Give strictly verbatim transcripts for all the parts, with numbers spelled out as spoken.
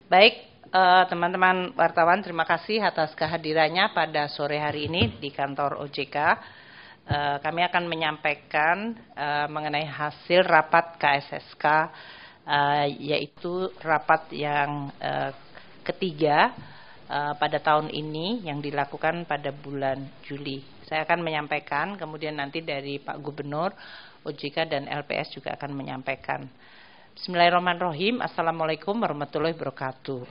Baik, eh, teman-teman wartawan, terima kasih atas kehadirannya pada sore hari ini di kantor O J K. Eh, kami akan menyampaikan eh, mengenai hasil rapat K S S K, eh, yaitu rapat yang eh, ketiga eh, pada tahun ini yang dilakukan pada bulan Juli. Saya akan menyampaikan, kemudian nanti dari Pak Gubernur, O J K dan L P S juga akan menyampaikan. Bismillahirrahmanirrahim. Assalamualaikum warahmatullahi wabarakatuh.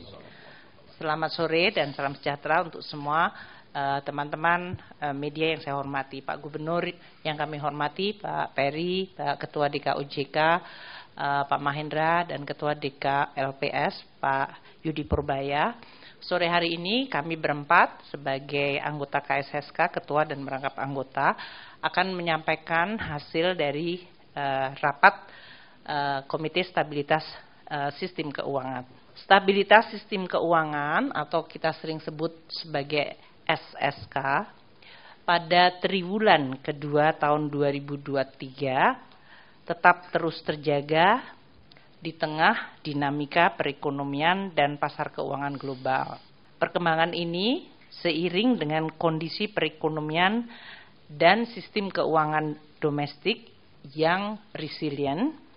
Selamat sore dan salam sejahtera untuk semua uh, teman-teman uh, media yang saya hormati. Pak Gubernur yang kami hormati, Pak Peri, Pak Ketua D K O J K, uh, Pak Mahendra, dan Ketua D K L P S, Pak Yudi Purbaya. Sore hari ini kami berempat sebagai anggota K S S K, Ketua dan merangkap anggota, akan menyampaikan hasil dari uh, rapat Uh, Komite Stabilitas uh, Sistem Keuangan. Stabilitas Sistem Keuangan atau kita sering sebut sebagai S S K pada triwulan kedua tahun dua ribu dua puluh tiga tetap terus terjaga di tengah dinamika perekonomian dan pasar keuangan global. Perkembangan ini seiring dengan kondisi perekonomian dan sistem keuangan domestik yang resilient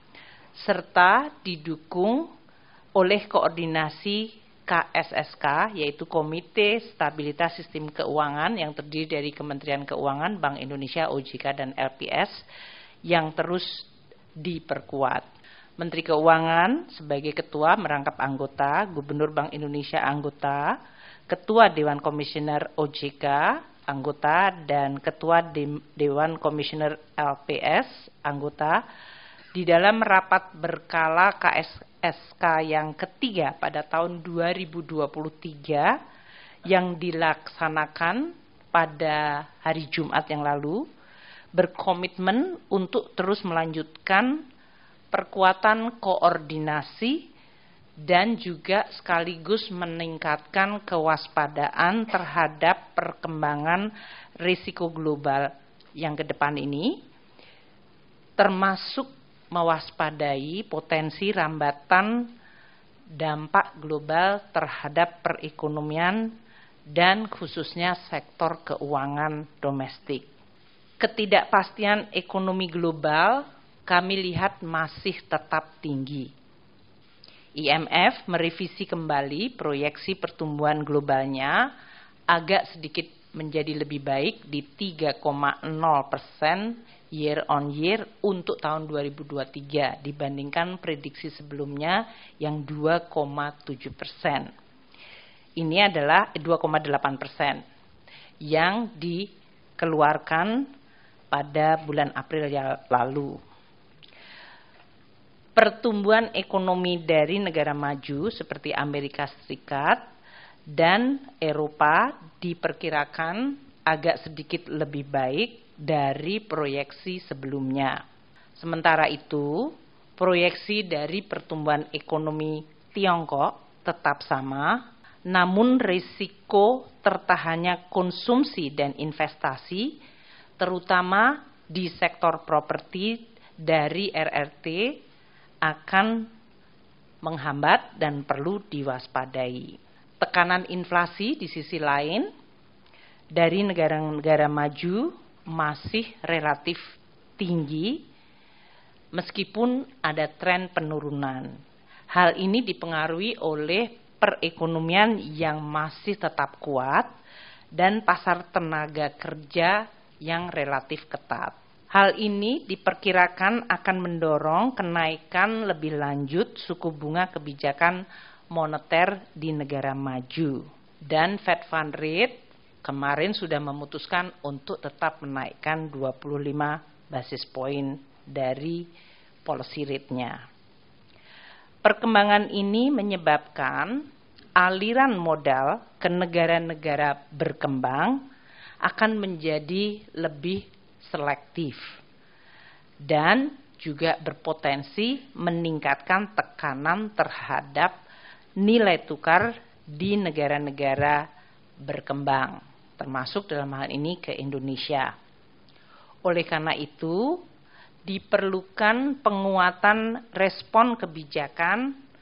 serta didukung oleh koordinasi K S S K, yaitu Komite Stabilitas Sistem Keuangan yang terdiri dari Kementerian Keuangan, Bank Indonesia, O J K, dan L P S yang terus diperkuat. Menteri Keuangan sebagai ketua merangkap anggota, Gubernur Bank Indonesia anggota, Ketua Dewan Komisioner O J K anggota, dan Ketua Dewan Komisioner L P S anggota. Di dalam rapat berkala K S S K yang ketiga pada tahun dua ribu dua puluh tiga yang dilaksanakan pada hari Jumat yang lalu, berkomitmen untuk terus melanjutkan perkuatan koordinasi dan juga sekaligus meningkatkan kewaspadaan terhadap perkembangan risiko global yang ke depan ini, termasuk mewaspadai potensi rambatan dampak global terhadap perekonomian dan khususnya sektor keuangan domestik. Ketidakpastian ekonomi global kami lihat masih tetap tinggi. I M F merevisi kembali proyeksi pertumbuhan globalnya agak sedikit menjadi lebih baik di tiga koma nol persen year on year untuk tahun dua ribu dua puluh tiga dibandingkan prediksi sebelumnya yang dua koma tujuh persen. Ini adalah dua koma delapan persen yang dikeluarkan pada bulan April yang lalu. Pertumbuhan ekonomi dari negara maju seperti Amerika Serikat dan Eropa diperkirakan agak sedikit lebih baik dari proyeksi sebelumnya. Sementara itu, proyeksi dari pertumbuhan ekonomi Tiongkok tetap sama, namun risiko tertahannya konsumsi dan investasi, terutama di sektor properti dari R R T, akan menghambat dan perlu diwaspadai. Tekanan inflasi di sisi lain dari negara-negara maju masih relatif tinggi meskipun ada tren penurunan. Hal ini dipengaruhi oleh perekonomian yang masih tetap kuat dan pasar tenaga kerja yang relatif ketat. Hal ini diperkirakan akan mendorong kenaikan lebih lanjut suku bunga kebijakan moneter di negara maju. Dan Fed Fund Rate kemarin sudah memutuskan untuk tetap menaikkan dua puluh lima basis poin dari policy rate-nya. Perkembangan ini menyebabkan aliran modal ke negara-negara berkembang akan menjadi lebih selektif dan juga berpotensi meningkatkan tekanan terhadap nilai tukar di negara-negara berkembang, termasuk dalam hal ini ke Indonesia. Oleh karena itu, diperlukan penguatan respon kebijakan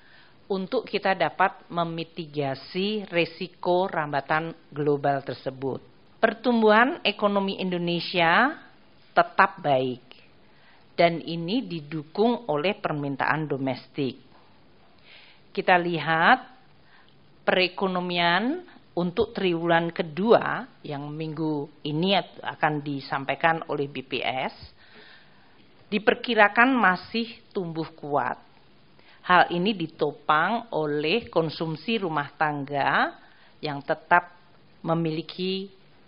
untuk kita dapat memitigasi risiko rambatan global tersebut. Pertumbuhan ekonomi Indonesia tetap baik dan ini didukung oleh permintaan domestik. Kita lihat perekonomian untuk triwulan kedua yang minggu ini akan disampaikan oleh B P S diperkirakan masih tumbuh kuat. Hal ini ditopang oleh konsumsi rumah tangga yang tetap memiliki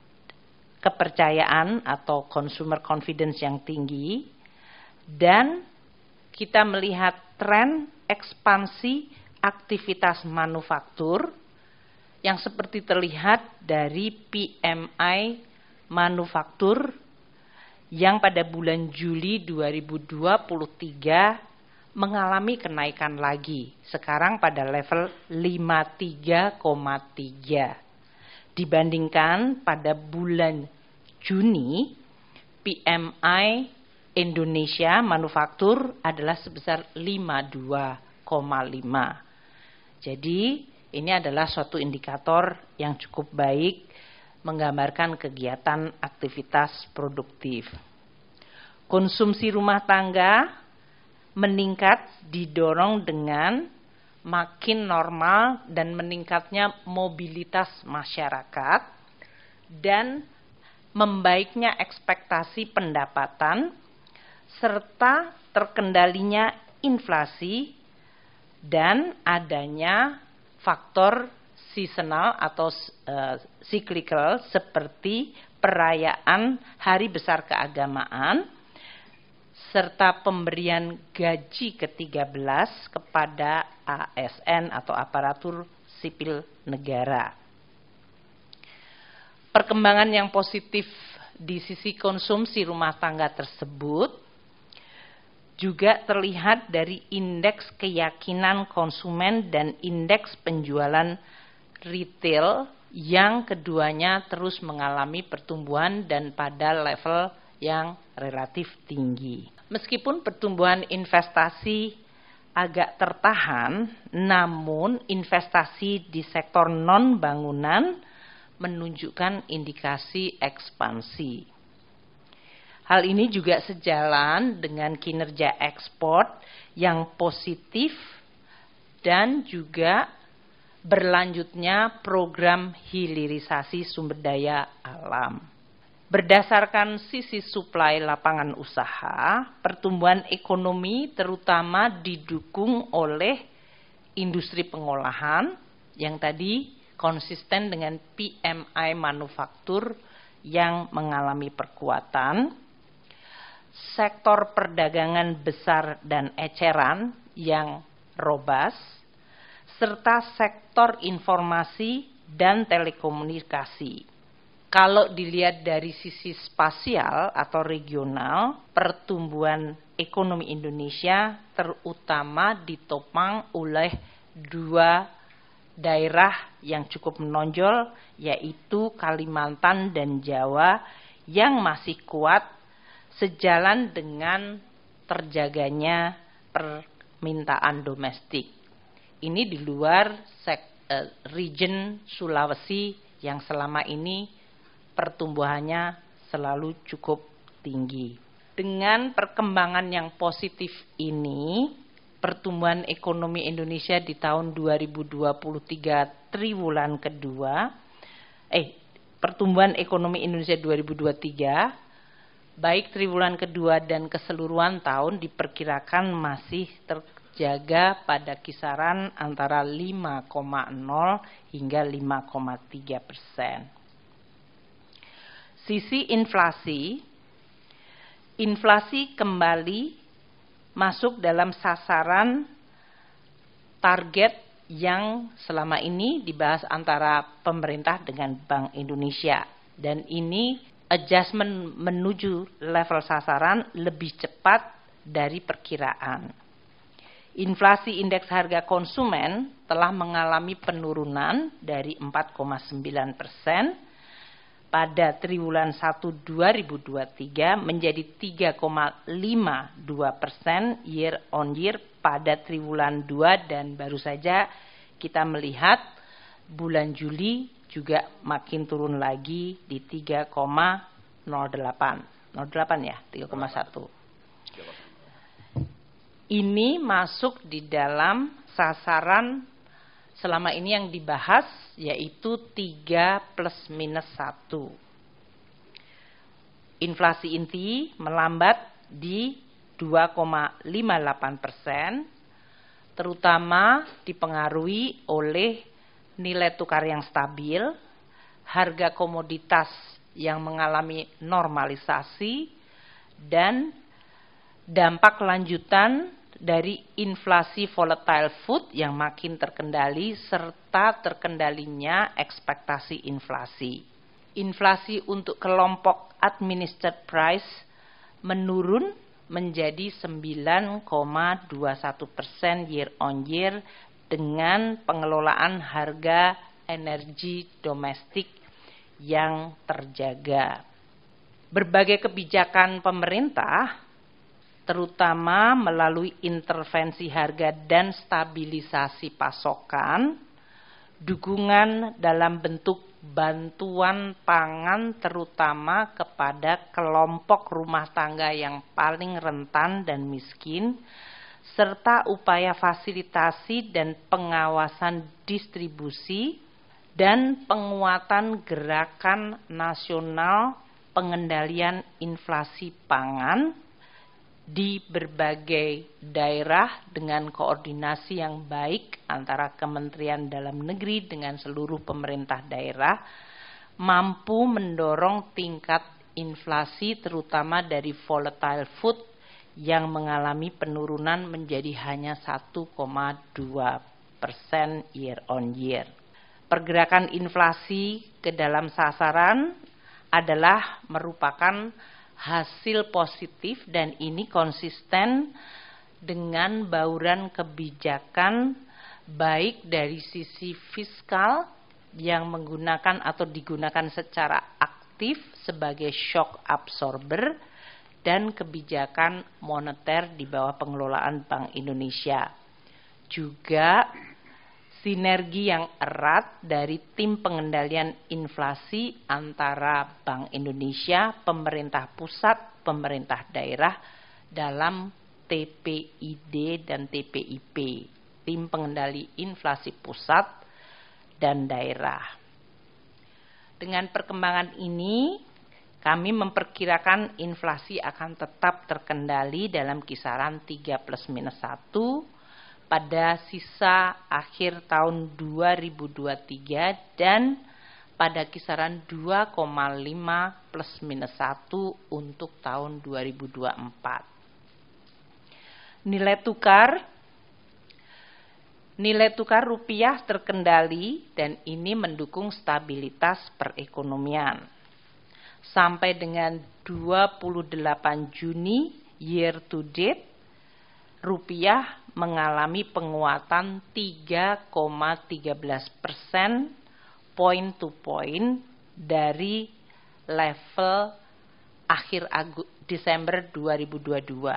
kepercayaan atau consumer confidence yang tinggi, dan kita melihat tren ekspansi aktivitas manufaktur yang seperti terlihat dari P M I manufaktur yang pada bulan Juli dua ribu dua puluh tiga mengalami kenaikan lagi, sekarang pada level lima puluh tiga koma tiga. Dibandingkan pada bulan Juni, P M I Indonesia manufaktur adalah sebesar lima puluh dua koma lima. Jadi ini adalah suatu indikator yang cukup baik menggambarkan kegiatan aktivitas produktif. Konsumsi rumah tangga meningkat didorong dengan makin normal dan meningkatnya mobilitas masyarakat dan membaiknya ekspektasi pendapatan serta terkendalinya inflasi dan adanya faktor seasonal atau uh, cyclical seperti perayaan hari besar keagamaan serta pemberian gaji ke tiga belas kepada A S N atau aparatur sipil negara. Perkembangan yang positif di sisi konsumsi rumah tangga tersebut juga terlihat dari indeks keyakinan konsumen dan indeks penjualan retail yang keduanya terus mengalami pertumbuhan dan pada level yang relatif tinggi. Meskipun pertumbuhan investasi agak tertahan, namun investasi di sektor non-bangunan menunjukkan indikasi ekspansi. Hal ini juga sejalan dengan kinerja ekspor yang positif dan juga berlanjutnya program hilirisasi sumber daya alam. Berdasarkan sisi suplai lapangan usaha, pertumbuhan ekonomi terutama didukung oleh industri pengolahan yang tadi konsisten dengan P M I manufaktur yang mengalami perkuatan, sektor perdagangan besar dan eceran yang robust, serta sektor informasi dan telekomunikasi. Kalau dilihat dari sisi spasial atau regional, pertumbuhan ekonomi Indonesia terutama ditopang oleh dua daerah yang cukup menonjol, yaitu Kalimantan dan Jawa yang masih kuat sejalan dengan terjaganya permintaan domestik. Ini di luar sek, eh, region Sulawesi yang selama ini pertumbuhannya selalu cukup tinggi. Dengan perkembangan yang positif ini, pertumbuhan ekonomi Indonesia di tahun dua ribu dua puluh tiga triwulan kedua, eh pertumbuhan ekonomi Indonesia dua ribu dua puluh tiga, baik triwulan kedua dan keseluruhan tahun diperkirakan masih terjaga pada kisaran antara lima koma nol hingga lima koma tiga persen. Sisi inflasi, inflasi kembali masuk dalam sasaran target yang selama ini dibahas antara pemerintah dengan Bank Indonesia. Dan ini adjustment menuju level sasaran lebih cepat dari perkiraan. Inflasi indeks harga konsumen telah mengalami penurunan dari empat koma sembilan persen pada triwulan satu dua ribu dua puluh tiga menjadi tiga koma lima dua persen year on year pada triwulan dua dan baru saja kita melihat bulan Juli juga makin turun lagi di tiga koma nol delapan. nol delapan ya, tiga koma satu. Ini masuk di dalam sasaran selama ini yang dibahas, yaitu tiga plus minus satu. Inflasi inti melambat di dua koma lima delapan persen, terutama dipengaruhi oleh nilai tukar yang stabil, harga komoditas yang mengalami normalisasi, dan dampak lanjutan dari inflasi volatile food yang makin terkendali serta terkendalinya ekspektasi inflasi. Inflasi untuk kelompok administered price menurun menjadi sembilan koma dua satu persen year on year dengan pengelolaan harga energi domestik yang terjaga. Berbagai kebijakan pemerintah, terutama melalui intervensi harga dan stabilisasi pasokan, dukungan dalam bentuk bantuan pangan terutama kepada kelompok rumah tangga yang paling rentan dan miskin, serta upaya fasilitasi dan pengawasan distribusi dan penguatan gerakan nasional pengendalian inflasi pangan di berbagai daerah dengan koordinasi yang baik antara Kementerian Dalam Negeri dengan seluruh pemerintah daerah mampu mendorong tingkat inflasi terutama dari volatile food yang mengalami penurunan menjadi hanya satu koma dua persen year on year. Pergerakan inflasi ke dalam sasaran adalah merupakan hasil positif dan ini konsisten dengan bauran kebijakan baik dari sisi fiskal yang menggunakan atau digunakan secara aktif sebagai shock absorber dan kebijakan moneter di bawah pengelolaan Bank Indonesia. Juga sinergi yang erat dari tim pengendalian inflasi antara Bank Indonesia, pemerintah pusat, pemerintah daerah dalam T P I D dan T P I P, tim pengendali inflasi pusat dan daerah. Dengan perkembangan ini, kami memperkirakan inflasi akan tetap terkendali dalam kisaran tiga plus minus satu pada sisa akhir tahun dua ribu dua puluh tiga dan pada kisaran dua koma lima plus minus satu untuk tahun dua ribu dua puluh empat. Nilai tukar Nilai tukar rupiah terkendali dan ini mendukung stabilitas perekonomian. Sampai dengan dua puluh delapan Juni year to date, rupiah mengalami penguatan tiga koma satu tiga persen point to point dari level akhir Desember dua ribu dua puluh dua.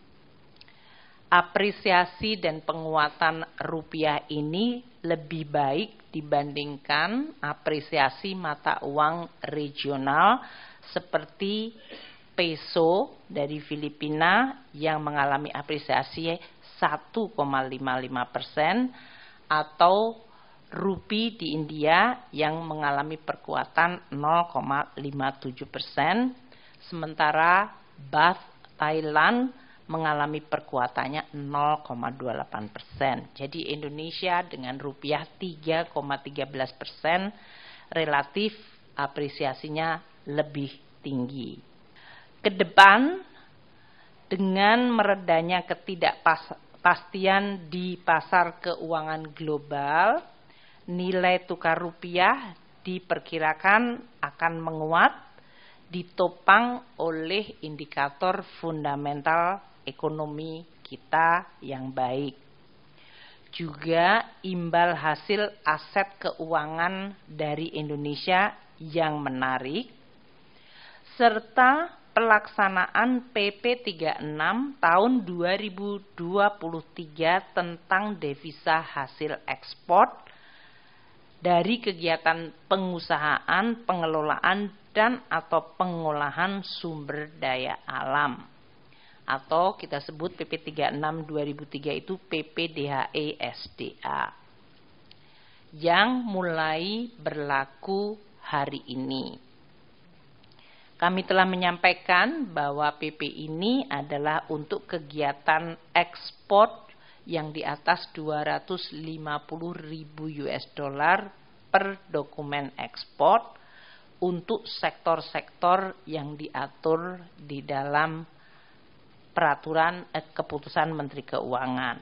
Apresiasi dan penguatan rupiah ini lebih baik dibandingkan apresiasi mata uang regional seperti peso dari Filipina yang mengalami apresiasi satu koma lima lima persen atau rupi di India yang mengalami perkuatan nol koma lima tujuh persen, sementara baht Thailand mengalami perkuatannya nol koma dua delapan persen. Jadi Indonesia dengan rupiah tiga koma satu tiga persen relatif apresiasinya lebih tinggi. Kedepan dengan meredanya ketidakpastian di pasar keuangan global, nilai tukar rupiah diperkirakan akan menguat ditopang oleh indikator fundamental ekonomi kita yang baik. Juga imbal hasil aset keuangan dari Indonesia yang menarik, serta pelaksanaan P P tiga puluh enam tahun dua ribu dua puluh tiga tentang devisa hasil ekspor dari kegiatan pengusahaan, pengelolaan, dan atau pengolahan sumber daya alam. Atau kita sebut P P tiga puluh enam dua ribu tiga itu P P D H E S D A. Yang mulai berlaku hari ini. Kami telah menyampaikan bahwa P P ini adalah untuk kegiatan ekspor yang di atas dua ratus lima puluh ribu U S dollar per dokumen ekspor untuk sektor-sektor yang diatur di dalam peraturan eh, keputusan Menteri Keuangan.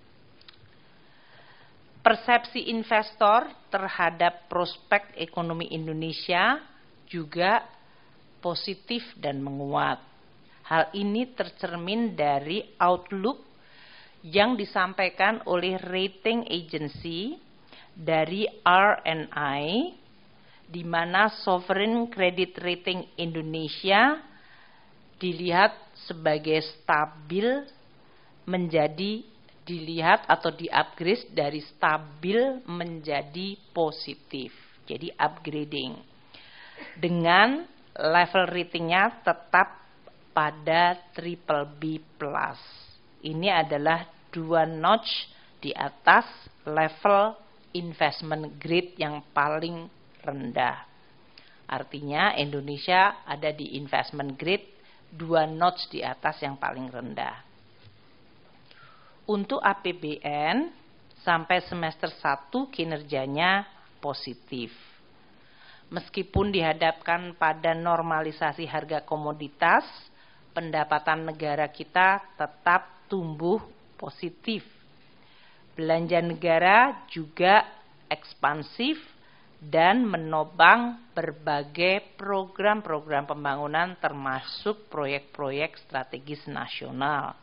Persepsi investor terhadap prospek ekonomi Indonesia juga positif dan menguat. Hal ini tercermin dari outlook yang disampaikan oleh rating agency dari R and I, di mana Sovereign Credit Rating Indonesia dilihat sebagai stabil menjadi dilihat atau di-upgrade dari stabil menjadi positif. Jadi upgrading. Dengan level ratingnya tetap pada triple B plus. Ini adalah dua notch di atas level investment grade yang paling rendah. Artinya Indonesia ada di investment grade dua notch di atas yang paling rendah. Untuk A P B N sampai semester satu kinerjanya positif. Meskipun dihadapkan pada normalisasi harga komoditas, pendapatan negara kita tetap tumbuh positif. Belanja negara juga ekspansif dan menopang berbagai program-program pembangunan termasuk proyek-proyek strategis nasional.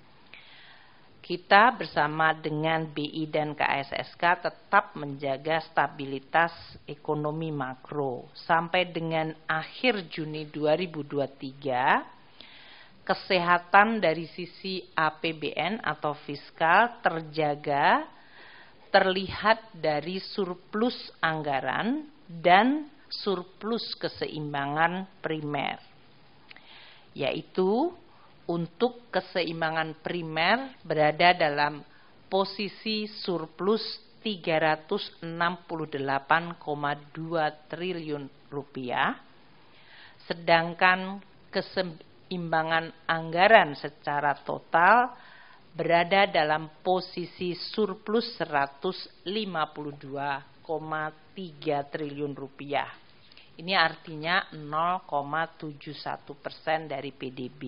Kita bersama dengan B I dan K S S K tetap menjaga stabilitas ekonomi makro. Sampai dengan akhir Juni dua ribu dua puluh tiga, kesehatan dari sisi A P B N atau fiskal terjaga, terlihat dari surplus anggaran dan surplus keseimbangan primer, yaitu untuk keseimbangan primer berada dalam posisi surplus tiga ratus enam puluh delapan koma dua triliun rupiah, sedangkan keseimbangan anggaran secara total berada dalam posisi surplus seratus lima puluh dua koma tiga triliun rupiah. Ini artinya nol koma tujuh satu persen dari P D B.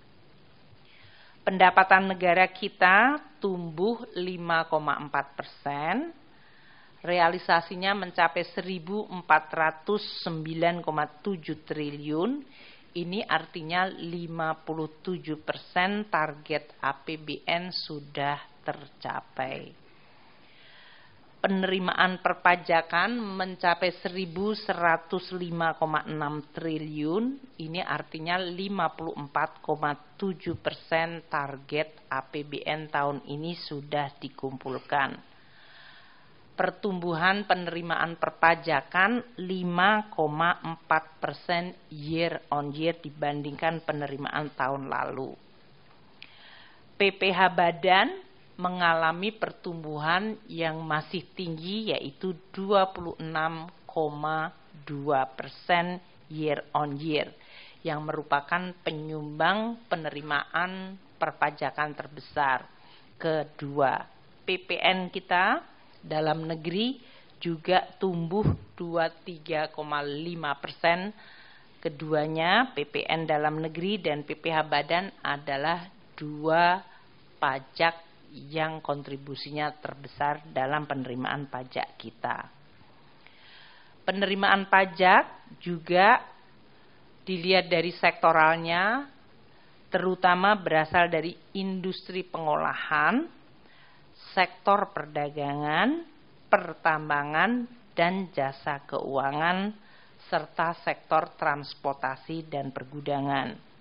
Pendapatan negara kita tumbuh lima koma empat persen, realisasinya mencapai seribu empat ratus sembilan koma tujuh triliun, ini artinya lima puluh tujuh persen target A P B N sudah tercapai. Penerimaan perpajakan mencapai seribu seratus lima koma enam triliun, ini artinya lima puluh empat koma tujuh persen target A P B N tahun ini sudah dikumpulkan. Pertumbuhan penerimaan perpajakan lima koma empat persen year on year dibandingkan penerimaan tahun lalu. P P H badan mengalami pertumbuhan yang masih tinggi yaitu dua puluh enam koma dua persen year on year yang merupakan penyumbang penerimaan perpajakan terbesar. Kedua, P P N kita dalam negeri juga tumbuh dua puluh tiga koma lima persen. Keduanya P P N dalam negeri dan P P H badan adalah dua pajak yang kontribusinya terbesar dalam penerimaan pajak kita. Penerimaan pajak juga dilihat dari sektoralnya, terutama berasal dari industri pengolahan, sektor perdagangan, pertambangan, dan jasa keuangan, serta sektor transportasi dan pergudangan.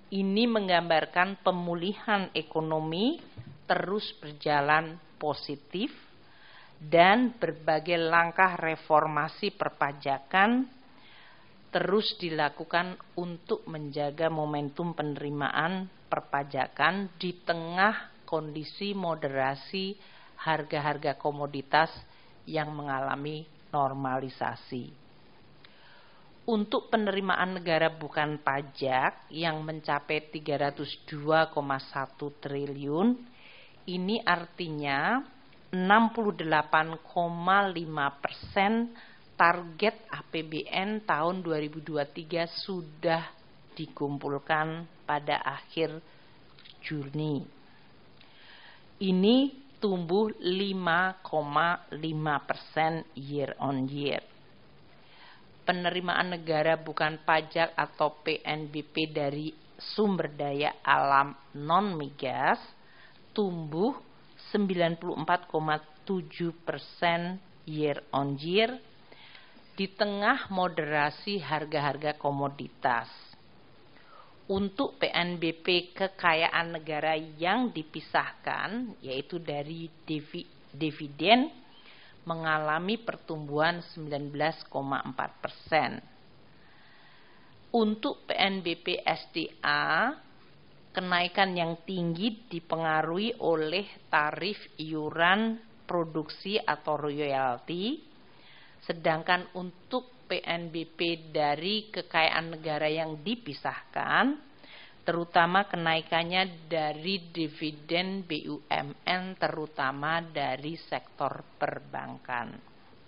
Ini menggambarkan pemulihan ekonomi terus berjalan positif dan berbagai langkah reformasi perpajakan terus dilakukan untuk menjaga momentum penerimaan perpajakan di tengah kondisi moderasi harga-harga komoditas yang mengalami normalisasi. Untuk penerimaan negara bukan pajak yang mencapai tiga ratus dua koma satu triliun, ini artinya enam puluh delapan koma lima persen target A P B N tahun dua ribu dua puluh tiga sudah dikumpulkan pada akhir Juni. Ini tumbuh lima koma lima persen year on year. Penerimaan negara bukan pajak atau P N B P dari sumber daya alam non-migas tumbuh sembilan puluh empat koma tujuh persen year on year di tengah moderasi harga-harga komoditas. Untuk P N B P kekayaan negara yang dipisahkan, yaitu dari dividen, mengalami pertumbuhan sembilan belas koma empat persen. Untuk P N B P S D A, kenaikan yang tinggi dipengaruhi oleh tarif iuran produksi atau royalti, sedangkan untuk P N B P dari kekayaan negara yang dipisahkan, terutama kenaikannya dari dividen B U M N, terutama dari sektor perbankan.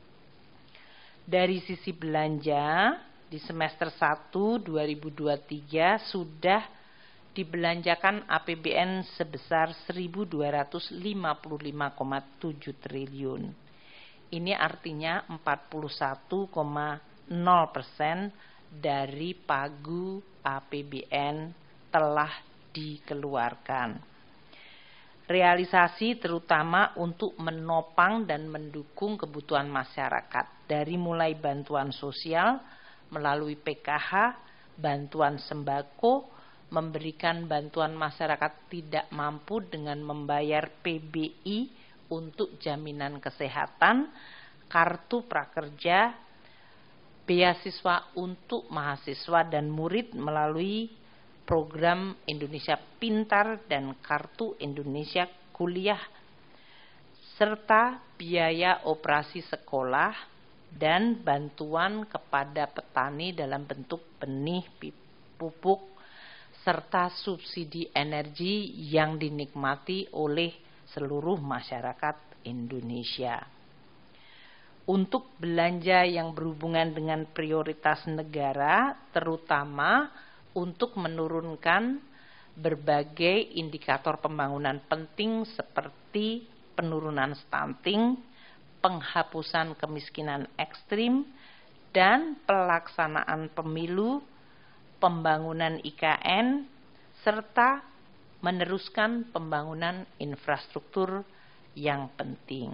Dari sisi belanja, di semester satu dua ribu dua puluh tiga sudah dibelanjakan A P B N sebesar seribu dua ratus lima puluh lima koma tujuh triliun. Ini artinya empat puluh satu koma nol persen dari pagu A P B N telah dikeluarkan. Realisasi terutama untuk menopang dan mendukung kebutuhan masyarakat dari mulai bantuan sosial melalui P K H, bantuan sembako, memberikan bantuan masyarakat tidak mampu dengan membayar P B I untuk jaminan kesehatan, kartu prakerja, beasiswa untuk mahasiswa dan murid melalui program Indonesia Pintar dan Kartu Indonesia Kuliah, serta biaya operasi sekolah dan bantuan kepada petani dalam bentuk benih, pupuk, serta subsidi energi yang dinikmati oleh seluruh masyarakat Indonesia. Untuk belanja yang berhubungan dengan prioritas negara, terutama untuk menurunkan berbagai indikator pembangunan penting seperti penurunan stunting, penghapusan kemiskinan ekstrim, dan pelaksanaan pemilu, pembangunan I K N, serta meneruskan pembangunan infrastruktur yang penting.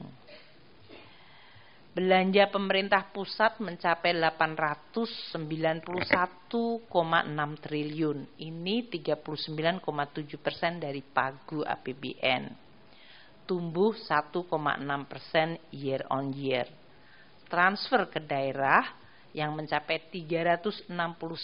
Belanja pemerintah pusat mencapai delapan ratus sembilan puluh satu koma enam triliun. Ini tiga puluh sembilan koma tujuh persen dari pagu A P B N. Tumbuh satu koma enam persen year on year. Transfer ke daerah yang mencapai tiga ratus enam puluh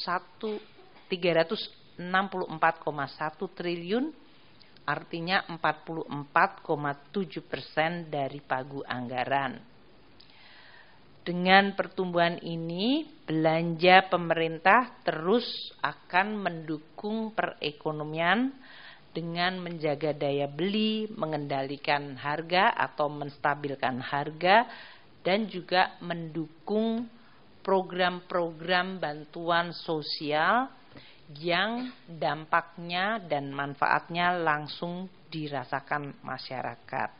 empat koma satu triliun, artinya empat puluh empat koma tujuh persen dari pagu anggaran. Dengan pertumbuhan ini, belanja pemerintah terus akan mendukung perekonomian dengan menjaga daya beli, mengendalikan harga atau menstabilkan harga, dan juga mendukung program-program bantuan sosial yang dampaknya dan manfaatnya langsung dirasakan masyarakat.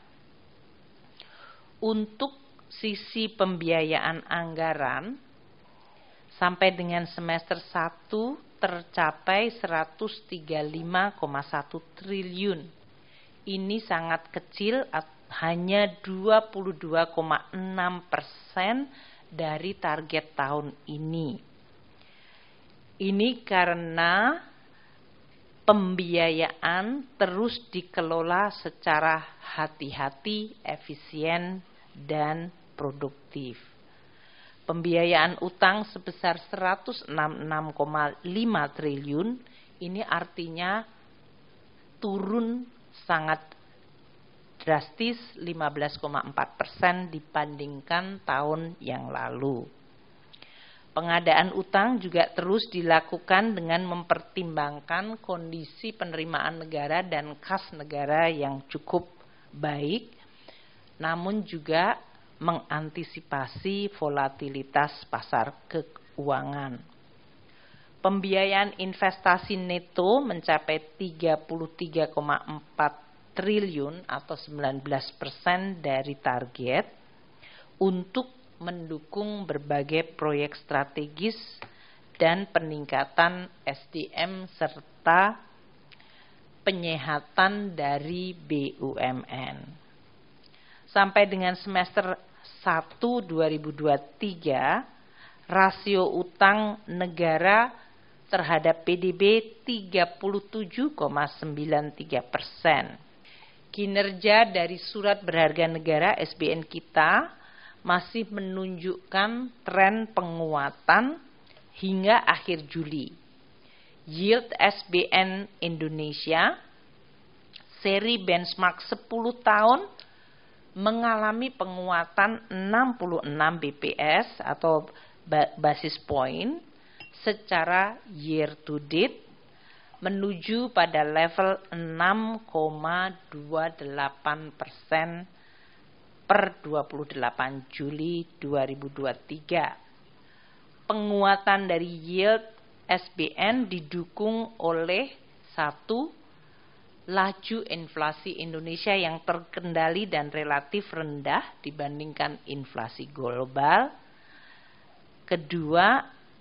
Untuk sisi pembiayaan anggaran, sampai dengan semester satu tercapai seratus tiga puluh lima koma satu triliun. Ini sangat kecil, hanya dua puluh dua koma enam persen dari target tahun ini. Ini karena pembiayaan terus dikelola secara hati-hati, efisien, dan produktif. Pembiayaan utang sebesar seratus enam puluh enam koma lima triliun, ini artinya turun sangat drastis lima belas koma empat persen dibandingkan tahun yang lalu. Pengadaan utang juga terus dilakukan dengan mempertimbangkan kondisi penerimaan negara dan kas negara yang cukup baik, namun juga mengantisipasi volatilitas pasar keuangan. Pembiayaan investasi neto mencapai tiga puluh tiga koma empat triliun atau sembilan belas persen dari target untuk mendukung berbagai proyek strategis dan peningkatan S D M serta penyehatan dari B U M N. Sampai dengan semester satu dua ribu dua puluh tiga, rasio utang negara terhadap P D B tiga puluh tujuh koma sembilan tiga persen. Kinerja dari surat berharga negara S B N kita masih menunjukkan tren penguatan hingga akhir Juli. Yield S B N Indonesia seri benchmark sepuluh tahun mengalami penguatan enam puluh enam B P S atau basis point secara year to date menuju pada level enam koma dua delapan persen per dua puluh delapan Juli dua ribu dua puluh tiga. Penguatan dari yield S B N didukung oleh satu, laju inflasi Indonesia yang terkendali dan relatif rendah dibandingkan inflasi global. Kedua,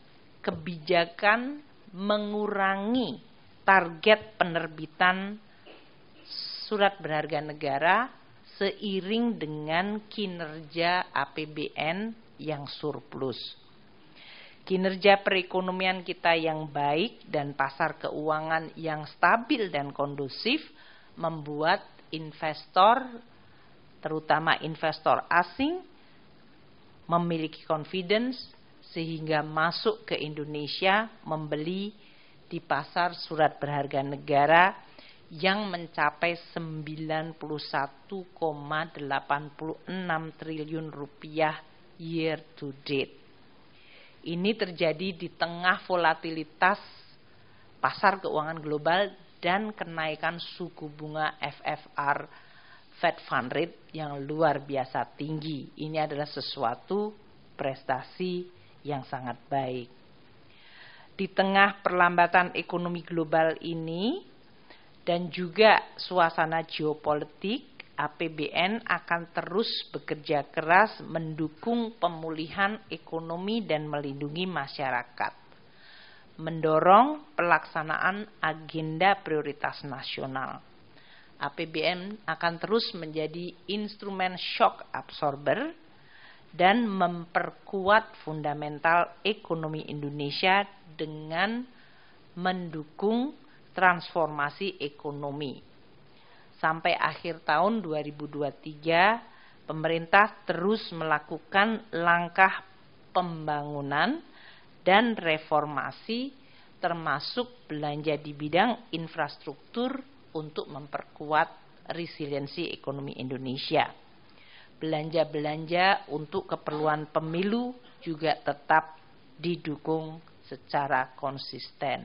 kebijakan mengurangi target penerbitan surat berharga negara seiring dengan kinerja A P B N yang surplus. Kinerja perekonomian kita yang baik dan pasar keuangan yang stabil dan kondusif membuat investor, terutama investor asing, memiliki confidence sehingga masuk ke Indonesia membeli di pasar surat berharga negara yang mencapai sembilan puluh satu koma delapan enam triliun rupiah year to date. Ini terjadi di tengah volatilitas pasar keuangan global dan kenaikan suku bunga F F R Fed Fund Rate yang luar biasa tinggi. Ini adalah sesuatu prestasi yang sangat baik. Di tengah perlambatan ekonomi global ini dan juga suasana geopolitik, A P B N akan terus bekerja keras mendukung pemulihan ekonomi dan melindungi masyarakat, mendorong pelaksanaan agenda prioritas nasional. A P B N akan terus menjadi instrumen shock absorber dan memperkuat fundamental ekonomi Indonesia dengan mendukung transformasi ekonomi. Sampai akhir tahun dua ribu dua puluh tiga, pemerintah terus melakukan langkah pembangunan dan reformasi termasuk belanja di bidang infrastruktur untuk memperkuat resiliensi ekonomi Indonesia. Belanja-belanja untuk keperluan pemilu juga tetap didukung secara konsisten.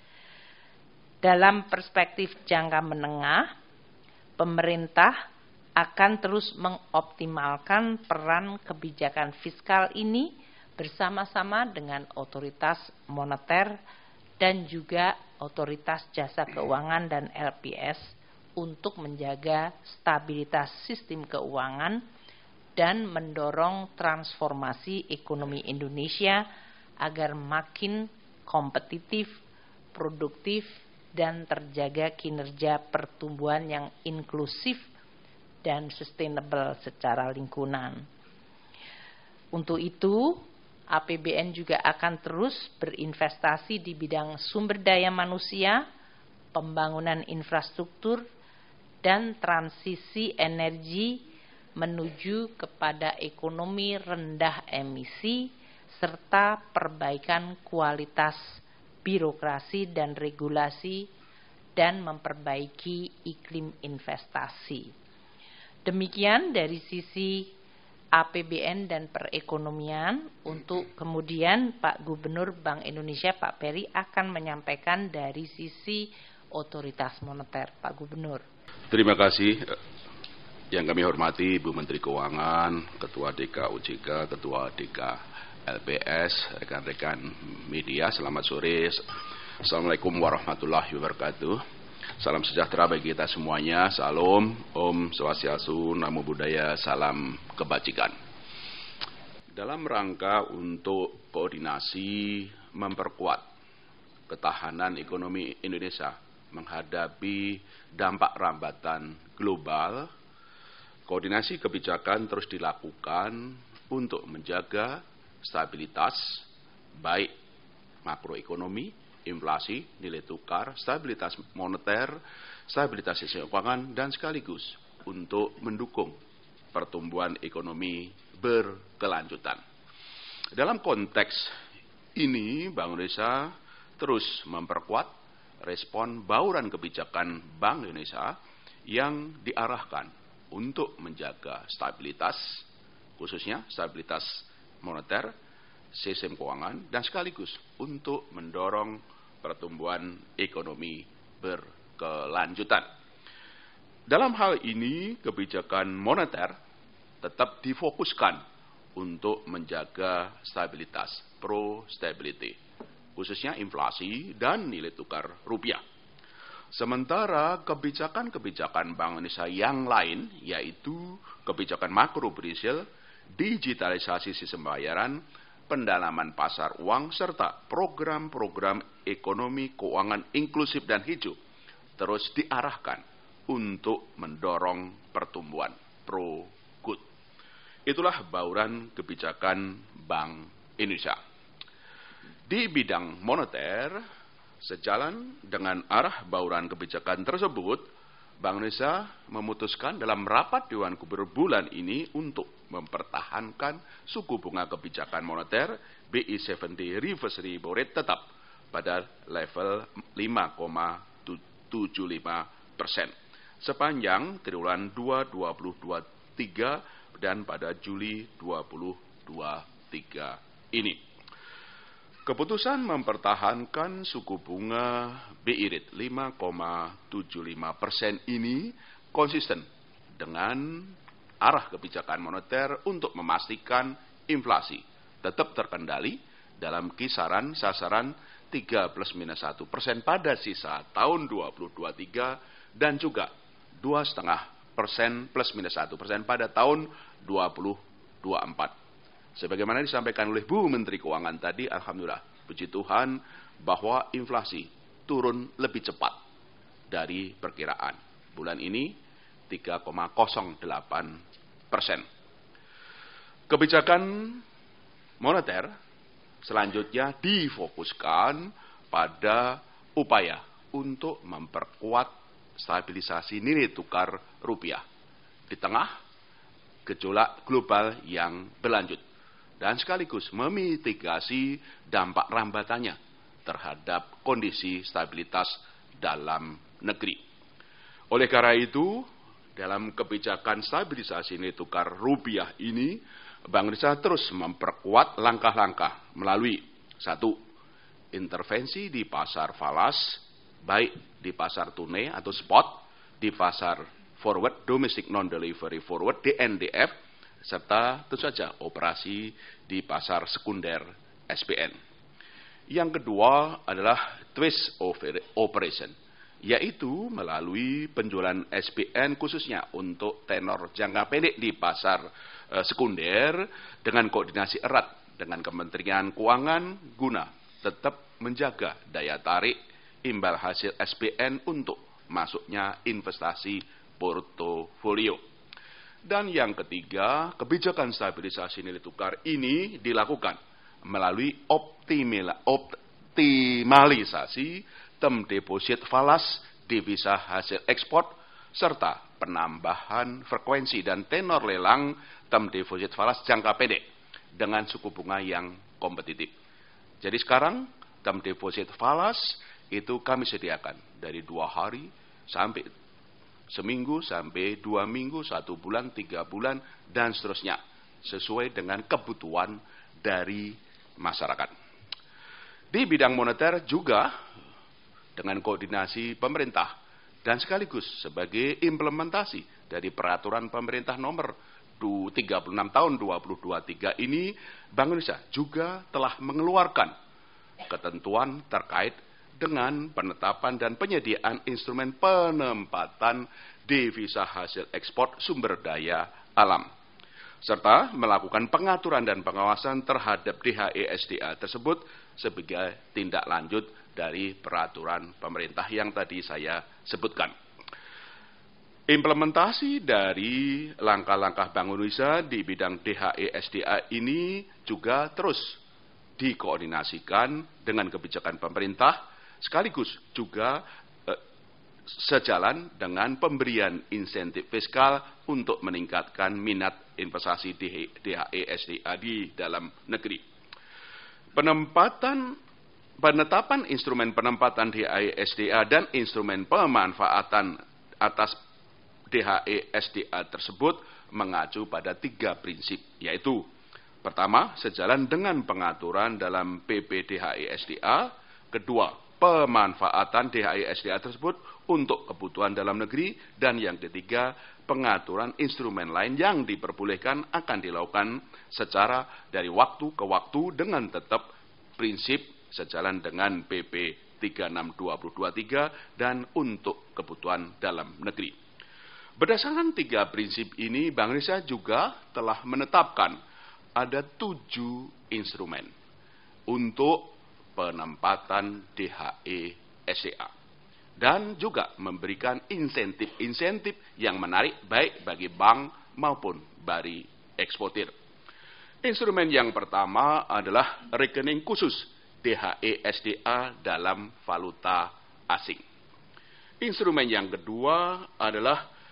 Dalam perspektif jangka menengah, pemerintah akan terus mengoptimalkan peran kebijakan fiskal ini bersama-sama dengan otoritas moneter dan juga otoritas jasa keuangan dan L P S untuk menjaga stabilitas sistem keuangan dan mendorong transformasi ekonomi Indonesia agar makin kompetitif, produktif, dan terjaga kinerja pertumbuhan yang inklusif dan sustainable secara lingkungan. Untuk itu, A P B N juga akan terus berinvestasi di bidang sumber daya manusia, pembangunan infrastruktur, dan transisi energi menuju kepada ekonomi rendah emisi, serta perbaikan kualitas birokrasi dan regulasi, dan memperbaiki iklim investasi. Demikian dari sisi A P B N dan perekonomian. Untuk kemudian Pak Gubernur Bank Indonesia Pak Peri akan menyampaikan dari sisi otoritas moneter. Pak Gubernur. Terima kasih. Yang kami hormati Ibu Menteri Keuangan, Ketua D K O J K, Ketua D K L P S, rekan-rekan media, selamat sore. Assalamualaikum warahmatullahi wabarakatuh. Salam sejahtera bagi kita semuanya. Salam, Om Swastiastu, Namo Buddhaya, salam kebajikan. Dalam rangka untuk koordinasi memperkuat ketahanan ekonomi Indonesia menghadapi dampak rambatan global, koordinasi kebijakan terus dilakukan untuk menjaga stabilitas baik makroekonomi, inflasi, nilai tukar, stabilitas moneter, stabilitas sistem keuangan, dan sekaligus untuk mendukung pertumbuhan ekonomi berkelanjutan. Dalam konteks ini, Bank Indonesia terus memperkuat respon bauran kebijakan Bank Indonesia yang diarahkan untuk menjaga stabilitas, khususnya stabilitas moneter, sistem keuangan, dan sekaligus untuk mendorong pertumbuhan ekonomi berkelanjutan. Dalam hal ini, kebijakan moneter tetap difokuskan untuk menjaga stabilitas, pro-stability, khususnya inflasi dan nilai tukar rupiah. Sementara kebijakan-kebijakan Bank Indonesia yang lain, yaitu kebijakan makro-prudensial, digitalisasi sistem pembayaran, pendalaman pasar uang, serta program-program ekonomi keuangan inklusif dan hijau, terus diarahkan untuk mendorong pertumbuhan pro-good. Itulah bauran kebijakan Bank Indonesia. Di bidang moneter, sejalan dengan arah bauran kebijakan tersebut, Bank Indonesia memutuskan dalam rapat Dewan Gubernur bulan ini untuk mempertahankan suku bunga kebijakan moneter B I tujuh puluh reverse repo rate tetap pada level lima koma tujuh lima persen sepanjang triwulan dua dua ribu dua puluh tiga dan pada Juli dua ribu dua puluh tiga ini. Keputusan mempertahankan suku bunga B I rate lima koma tujuh lima persen ini konsisten dengan arah kebijakan moneter untuk memastikan inflasi tetap terkendali dalam kisaran sasaran tiga plus minus satu persen pada sisa tahun dua ribu dua puluh tiga dan juga dua koma lima persen plus minus satu persen pada tahun dua ribu dua puluh empat. Sebagaimana disampaikan oleh Bu Menteri Keuangan tadi, alhamdulillah, puji Tuhan bahwa inflasi turun lebih cepat dari perkiraan. Bulan ini tiga koma nol delapan persen. Kebijakan moneter selanjutnya difokuskan pada upaya untuk memperkuat stabilisasi nilai tukar rupiah di tengah gejolak global yang berlanjut, dan sekaligus memitigasi dampak rambatannya terhadap kondisi stabilitas dalam negeri. Oleh karena itu, dalam kebijakan stabilisasi nilai tukar rupiah ini, Bank Indonesia terus memperkuat langkah-langkah melalui satu, intervensi di pasar falas, baik di pasar tunai atau spot, di pasar forward, domestic non-delivery forward, D N D F, serta tentu saja operasi di pasar sekunder S P N. Yang kedua adalah twist operation, yaitu melalui penjualan S P N khususnya untuk tenor jangka pendek di pasar uh, sekunder dengan koordinasi erat dengan Kementerian Keuangan guna tetap menjaga daya tarik imbal hasil S P N untuk masuknya investasi portofolio. Dan yang ketiga, kebijakan stabilisasi nilai tukar ini dilakukan melalui optimalisasi term deposit falas, devisa hasil ekspor, serta penambahan frekuensi dan tenor lelang term deposit falas jangka pendek dengan suku bunga yang kompetitif. Jadi sekarang term deposit falas itu kami sediakan dari dua hari sampai seminggu, sampai dua minggu, satu bulan, tiga bulan, dan seterusnya, sesuai dengan kebutuhan dari masyarakat. Di bidang moneter juga dengan koordinasi pemerintah dan sekaligus sebagai implementasi dari peraturan pemerintah nomor tiga puluh enam tahun dua ribu dua puluh tiga ini, Bank Indonesia juga telah mengeluarkan ketentuan terkait dengan penetapan dan penyediaan instrumen penempatan devisa hasil ekspor sumber daya alam, serta melakukan pengaturan dan pengawasan terhadap D H E S D A tersebut sebagai tindak lanjut dari peraturan pemerintah yang tadi saya sebutkan. Implementasi dari langkah-langkah Bank Indonesia di bidang D H E S D A ini juga terus dikoordinasikan dengan kebijakan pemerintah, sekaligus juga eh, sejalan dengan pemberian insentif fiskal untuk meningkatkan minat investasi D H E S D A di dalam negeri. Penempatan, penetapan instrumen penempatan D H E S D A dan instrumen pemanfaatan atas D H E S D A tersebut mengacu pada tiga prinsip, yaitu pertama, sejalan dengan pengaturan dalam P P D H E S D A. Kedua, pemanfaatan D H E S D A tersebut untuk kebutuhan dalam negeri. Dan yang ketiga, pengaturan instrumen lain yang diperbolehkan akan dilakukan secara dari waktu ke waktu dengan tetap prinsip sejalan dengan P P tiga puluh enam dua ribu dua puluh tiga dan untuk kebutuhan dalam negeri. Berdasarkan tiga prinsip ini, Bank Indonesia juga telah menetapkan ada tujuh instrumen untuk penempatan D H E S D A dan juga memberikan insentif-insentif yang menarik baik bagi bank maupun bagi eksportir. Instrumen yang pertama adalah rekening khusus D H E S D A dalam valuta asing. Instrumen yang kedua adalah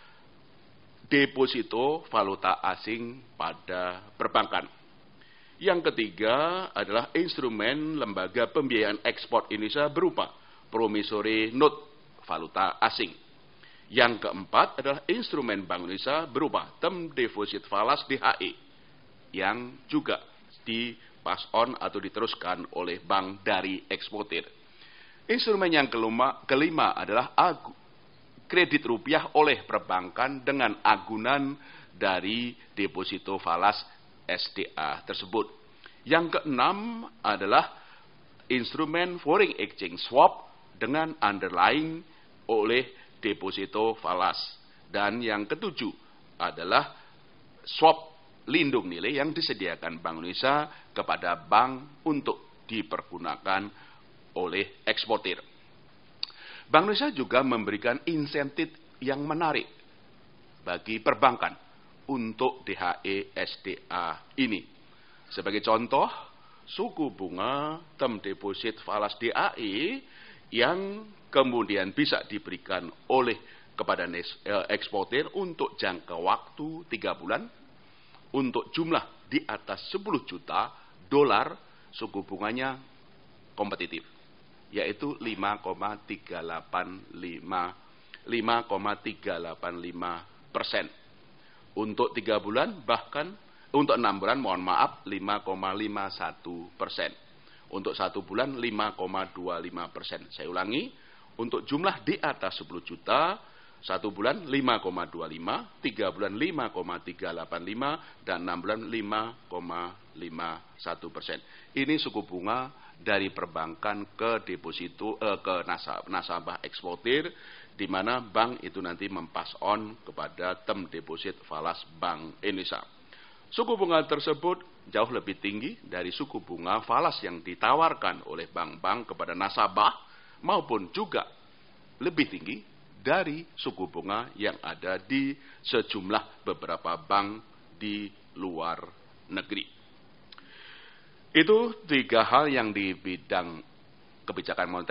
deposito valuta asing pada perbankan. Yang ketiga adalah instrumen lembaga pembiayaan ekspor Indonesia berupa promissory note valuta asing. Yang keempat adalah instrumen Bank Indonesia berupa term deposit falas D H E yang juga di pass on atau diteruskan oleh bank dari eksportir. Instrumen yang kelima, kelima adalah agu, kredit rupiah oleh perbankan dengan agunan dari deposito falas S D A tersebut. Yang keenam adalah instrumen foreign exchange swap dengan underlying oleh deposito falas. Dan yang ketujuh adalah swap lindung nilai yang disediakan Bank Indonesia kepada bank untuk dipergunakan oleh eksportir. Bank Indonesia juga memberikan insentif yang menarik bagi perbankan untuk D H E S D A ini. Sebagai contoh, suku bunga term deposit falas D H E yang kemudian bisa diberikan oleh kepada eksportir untuk jangka waktu tiga bulan untuk jumlah di atas sepuluh juta dolar, suku bunganya kompetitif, yaitu lima koma tiga delapan lima persen. Untuk tiga bulan bahkan, untuk enam bulan mohon maaf lima koma lima satu persen. Untuk satu bulan lima koma dua lima persen. Saya ulangi, untuk jumlah di atas sepuluh juta, satu bulan lima koma dua lima, tiga bulan lima koma tiga delapan lima, dan enam bulan lima koma lima satu persen. Ini suku bunga dari perbankan ke deposito eh, ke nasabah eksportir, di mana bank itu nanti mempas on kepada term deposit falas Bank Indonesia. Suku bunga tersebut jauh lebih tinggi dari suku bunga falas yang ditawarkan oleh bank-bank kepada nasabah, maupun juga lebih tinggi dari suku bunga yang ada di sejumlah beberapa bank di luar negeri. Itu tiga hal yang di bidang kebijakan moneter.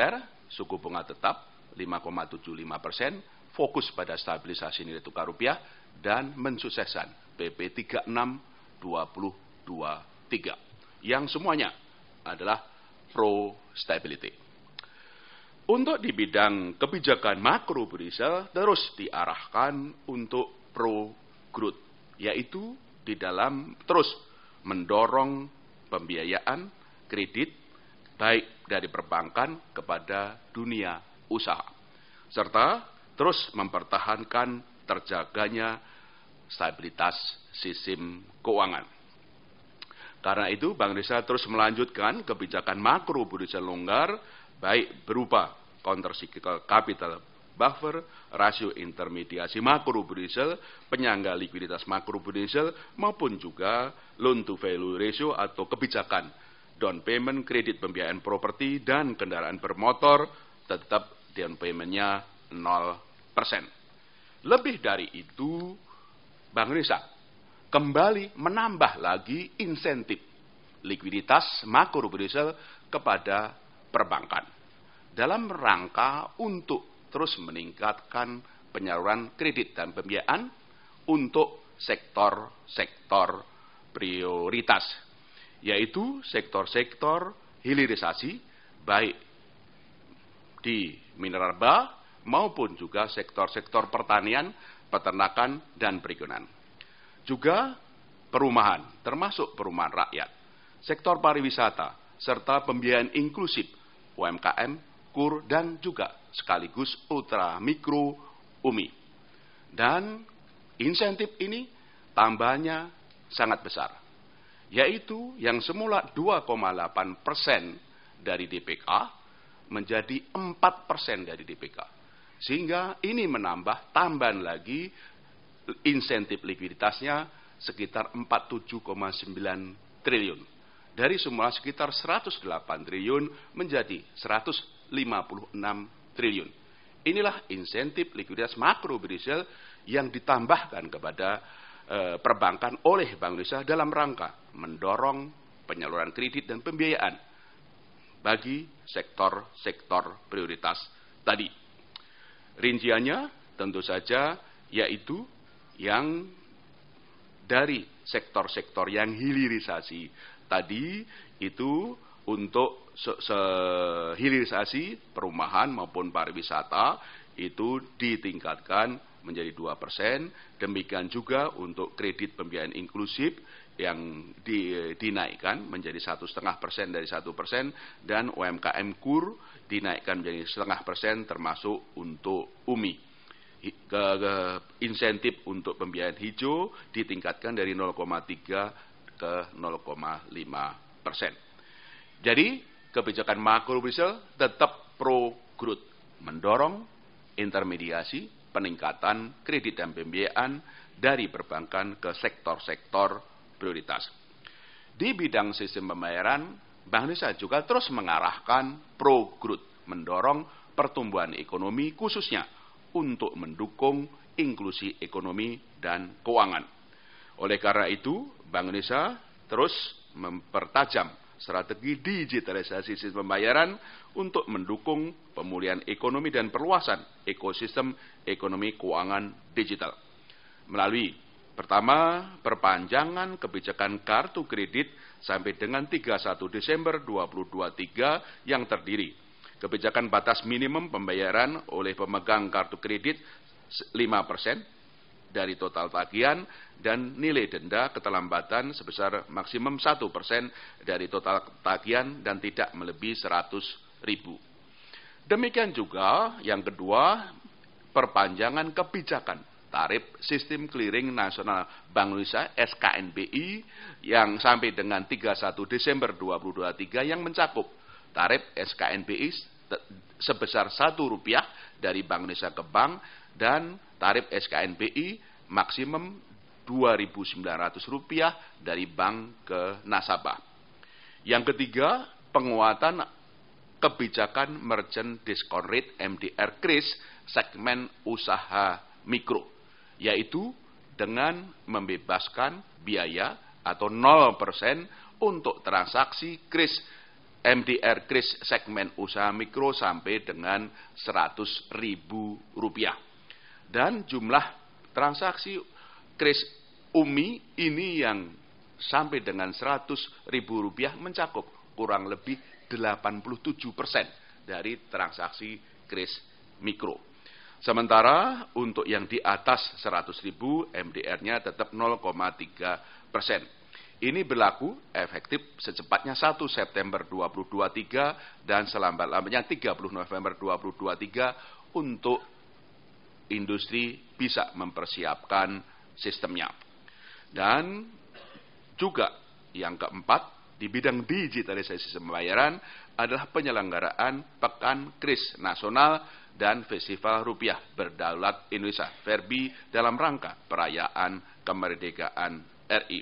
suku bunga tetap lima koma tujuh lima persen, fokus pada stabilisasi nilai tukar rupiah, dan mensukseskan P P tiga puluh enam dua ribu dua puluh tiga yang semuanya adalah pro stability. Untuk di bidang kebijakan makro Brussel terus diarahkan untuk pro growth, yaitu di dalam terus mendorong pembiayaan kredit baik dari perbankan kepada dunia usaha, serta terus mempertahankan terjaganya stabilitas sistem keuangan. Karena itu, Bank Indonesia terus melanjutkan kebijakan makro Brussel longgar, baik berupa countercyclical capital buffer, rasio intermediasi makro Brussel, penyangga likuiditas makro Brussel, maupun juga loan to value ratio atau kebijakan down payment, kredit pembiayaan properti, dan kendaraan bermotor, tetap down payment-nya nol persen. Lebih dari itu, Bank Indonesia kembali menambah lagi insentif likuiditas makro Brussel kepada perbankan dalam rangka untuk terus meningkatkan penyaluran kredit dan pembiayaan untuk sektor-sektor prioritas, yaitu sektor-sektor hilirisasi baik di minerba maupun juga sektor-sektor pertanian, peternakan, dan perikebunan. Juga perumahan, termasuk perumahan rakyat, sektor pariwisata, serta pembiayaan inklusif U M K M, K U R, dan juga sekaligus ultra mikro U M I. Dan insentif ini tambahnya sangat besar, yaitu yang semula dua koma delapan persen dari D P K menjadi empat persen dari D P K. Sehingga ini menambah tambahan lagi insentif likuiditasnya sekitar empat puluh tujuh koma sembilan triliun. Dari semula sekitar seratus delapan triliun menjadi seratus lima puluh enam triliun. Inilah insentif likuiditas makro Brussel yang ditambahkan kepada e, perbankan oleh Bank Indonesia dalam rangka mendorong penyaluran kredit dan pembiayaan bagi sektor-sektor prioritas tadi. Rinciannya tentu saja yaitu yang dari sektor-sektor yang hilirisasi tadi itu untuk se- se- hilirisasi perumahan maupun pariwisata itu ditingkatkan menjadi dua persen. Demikian juga untuk kredit pembiayaan inklusif yang di, dinaikkan menjadi satu setengah persen dari satu persen, dan U M K M K U R dinaikkan menjadi setengah persen termasuk untuk U M I. Ke, ke, insentif untuk pembiayaan hijau ditingkatkan dari nol koma tiga ke nol koma lima persen. Jadi kebijakan makro Brussel tetap pro growth, mendorong intermediasi peningkatan kredit dan pembiayaan dari perbankan ke sektor-sektor prioritas. Di bidang sistem pembayaran, Bank Indonesia juga terus mengarahkan pro growth, mendorong pertumbuhan ekonomi khususnya untuk mendukung inklusi ekonomi dan keuangan. Oleh karena itu, Bank Indonesia terus mempertajam strategi digitalisasi sistem pembayaran untuk mendukung pemulihan ekonomi dan perluasan ekosistem ekonomi keuangan digital. Melalui pertama, perpanjangan kebijakan kartu kredit sampai dengan tiga puluh satu Desember dua ribu dua puluh tiga yang terdiri kebijakan batas minimum pembayaran oleh pemegang kartu kredit lima persen dari total tagihan dan nilai denda keterlambatan sebesar maksimum satu persen dari total tagihan dan tidak melebihi seratus ribu. Demikian juga yang kedua, perpanjangan kebijakan tarif sistem clearing nasional Bank Indonesia S K N B I yang sampai dengan tiga puluh satu Desember dua ribu dua puluh tiga yang mencakup tarif S K N B I sebesar satu rupiah dari Bank Indonesia ke bank dan tarif S K N B I maksimum dua ribu sembilan ratus rupiah dari bank ke nasabah. Yang ketiga, penguatan kebijakan merchant discount rate M D R kris segmen usaha mikro, yaitu dengan membebaskan biaya atau nol persen untuk transaksi kris M D R kris segmen usaha mikro sampai dengan seratus ribu rupiah. Dan jumlah transaksi kris U M I ini yang sampai dengan seratus ribu rupiah mencakup kurang lebih delapan puluh tujuh persen dari transaksi kris mikro. Sementara untuk yang di atas seratus ribu M D R-nya tetap nol koma tiga persen. Ini berlaku efektif secepatnya satu September dua ribu dua puluh tiga dan selambat-lambatnya tiga puluh November dua ribu dua puluh tiga untuk industri bisa mempersiapkan sistemnya. Dan juga yang keempat, di bidang digitalisasi pembayaran adalah penyelenggaraan Pekan Kris Nasional dan Festival Rupiah Berdaulat Indonesia (F E R B I) dalam rangka perayaan kemerdekaan R I.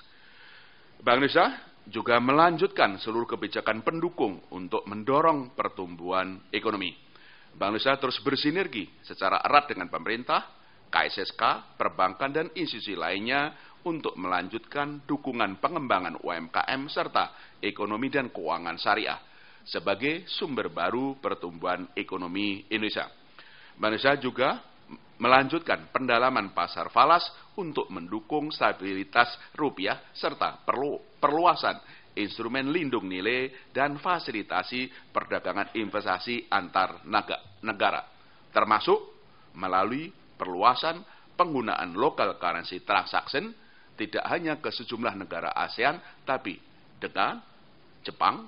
Bank Indonesia juga melanjutkan seluruh kebijakan pendukung untuk mendorong pertumbuhan ekonomi. Bank Indonesia terus bersinergi secara erat dengan pemerintah, K S S K, perbankan, dan institusi lainnya untuk melanjutkan dukungan pengembangan U M K M serta ekonomi dan keuangan syariah sebagai sumber baru pertumbuhan ekonomi Indonesia. Bank Indonesia juga melanjutkan pendalaman pasar falas untuk mendukung stabilitas rupiah serta perlu, perluasan instrumen lindung nilai dan fasilitasi perdagangan investasi antar negara, termasuk melalui perluasan penggunaan local currency transaction tidak hanya ke sejumlah negara ASEAN, tapi dengan Jepang,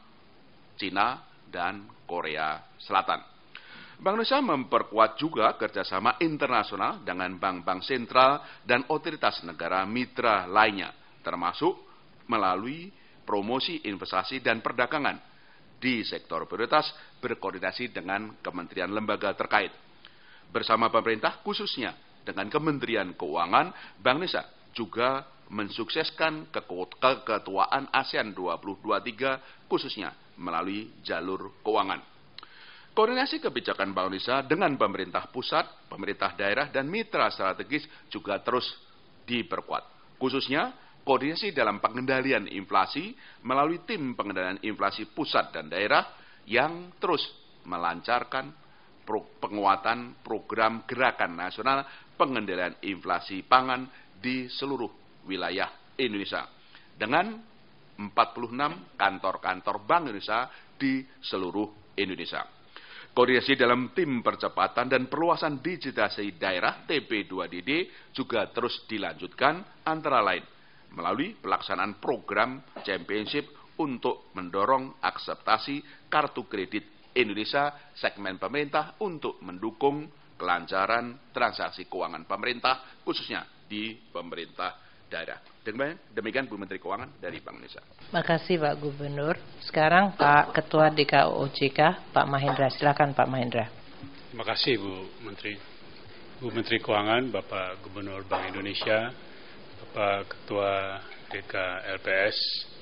Cina, dan Korea Selatan. Bank Indonesia memperkuat juga kerjasama internasional dengan bank-bank sentral dan otoritas negara mitra lainnya, termasuk melalui promosi investasi dan perdagangan di sektor prioritas berkoordinasi dengan kementerian lembaga terkait. Bersama pemerintah, khususnya dengan Kementerian Keuangan, Bank Indonesia juga mensukseskan keketuaan ASEAN dua ribu dua puluh tiga khususnya melalui jalur keuangan. Koordinasi kebijakan Bank Indonesia dengan pemerintah pusat, pemerintah daerah, dan mitra strategis juga terus diperkuat. Khususnya koordinasi dalam pengendalian inflasi melalui tim pengendalian inflasi pusat dan daerah yang terus melancarkan penguatan program gerakan nasional pengendalian inflasi pangan di seluruh wilayah Indonesia dengan empat puluh enam kantor-kantor Bank Indonesia di seluruh Indonesia. Koordinasi dalam tim percepatan dan perluasan digitalisasi daerah T P dua D D juga terus dilanjutkan antara lain melalui pelaksanaan program championship untuk mendorong akseptasi kartu kredit Indonesia segmen pemerintah untuk mendukung kelancaran transaksi keuangan pemerintah khususnya di pemerintah daerah. Demikian, demikian Bu Menteri Keuangan dari Bank Indonesia. Terima kasih Pak Gubernur. Sekarang Pak Ketua D K O J K, Pak Mahendra. Silakan Pak Mahendra. Terima kasih Bu Menteri. Bu Menteri Keuangan, Bapak Gubernur Bank Indonesia, Bapak Ketua D K L P S,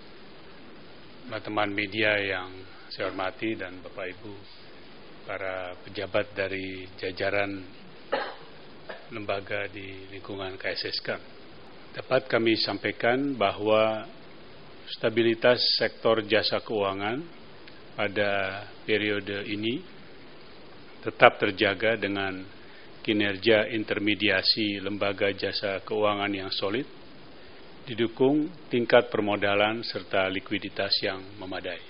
teman-teman media yang saya hormati, dan Bapak Ibu para pejabat dari jajaran lembaga di lingkungan K S S K. Dapat kami sampaikan bahwa stabilitas sektor jasa keuangan pada periode ini tetap terjaga dengan kinerja intermediasi lembaga jasa keuangan yang solid, didukung tingkat permodalan serta likuiditas yang memadai.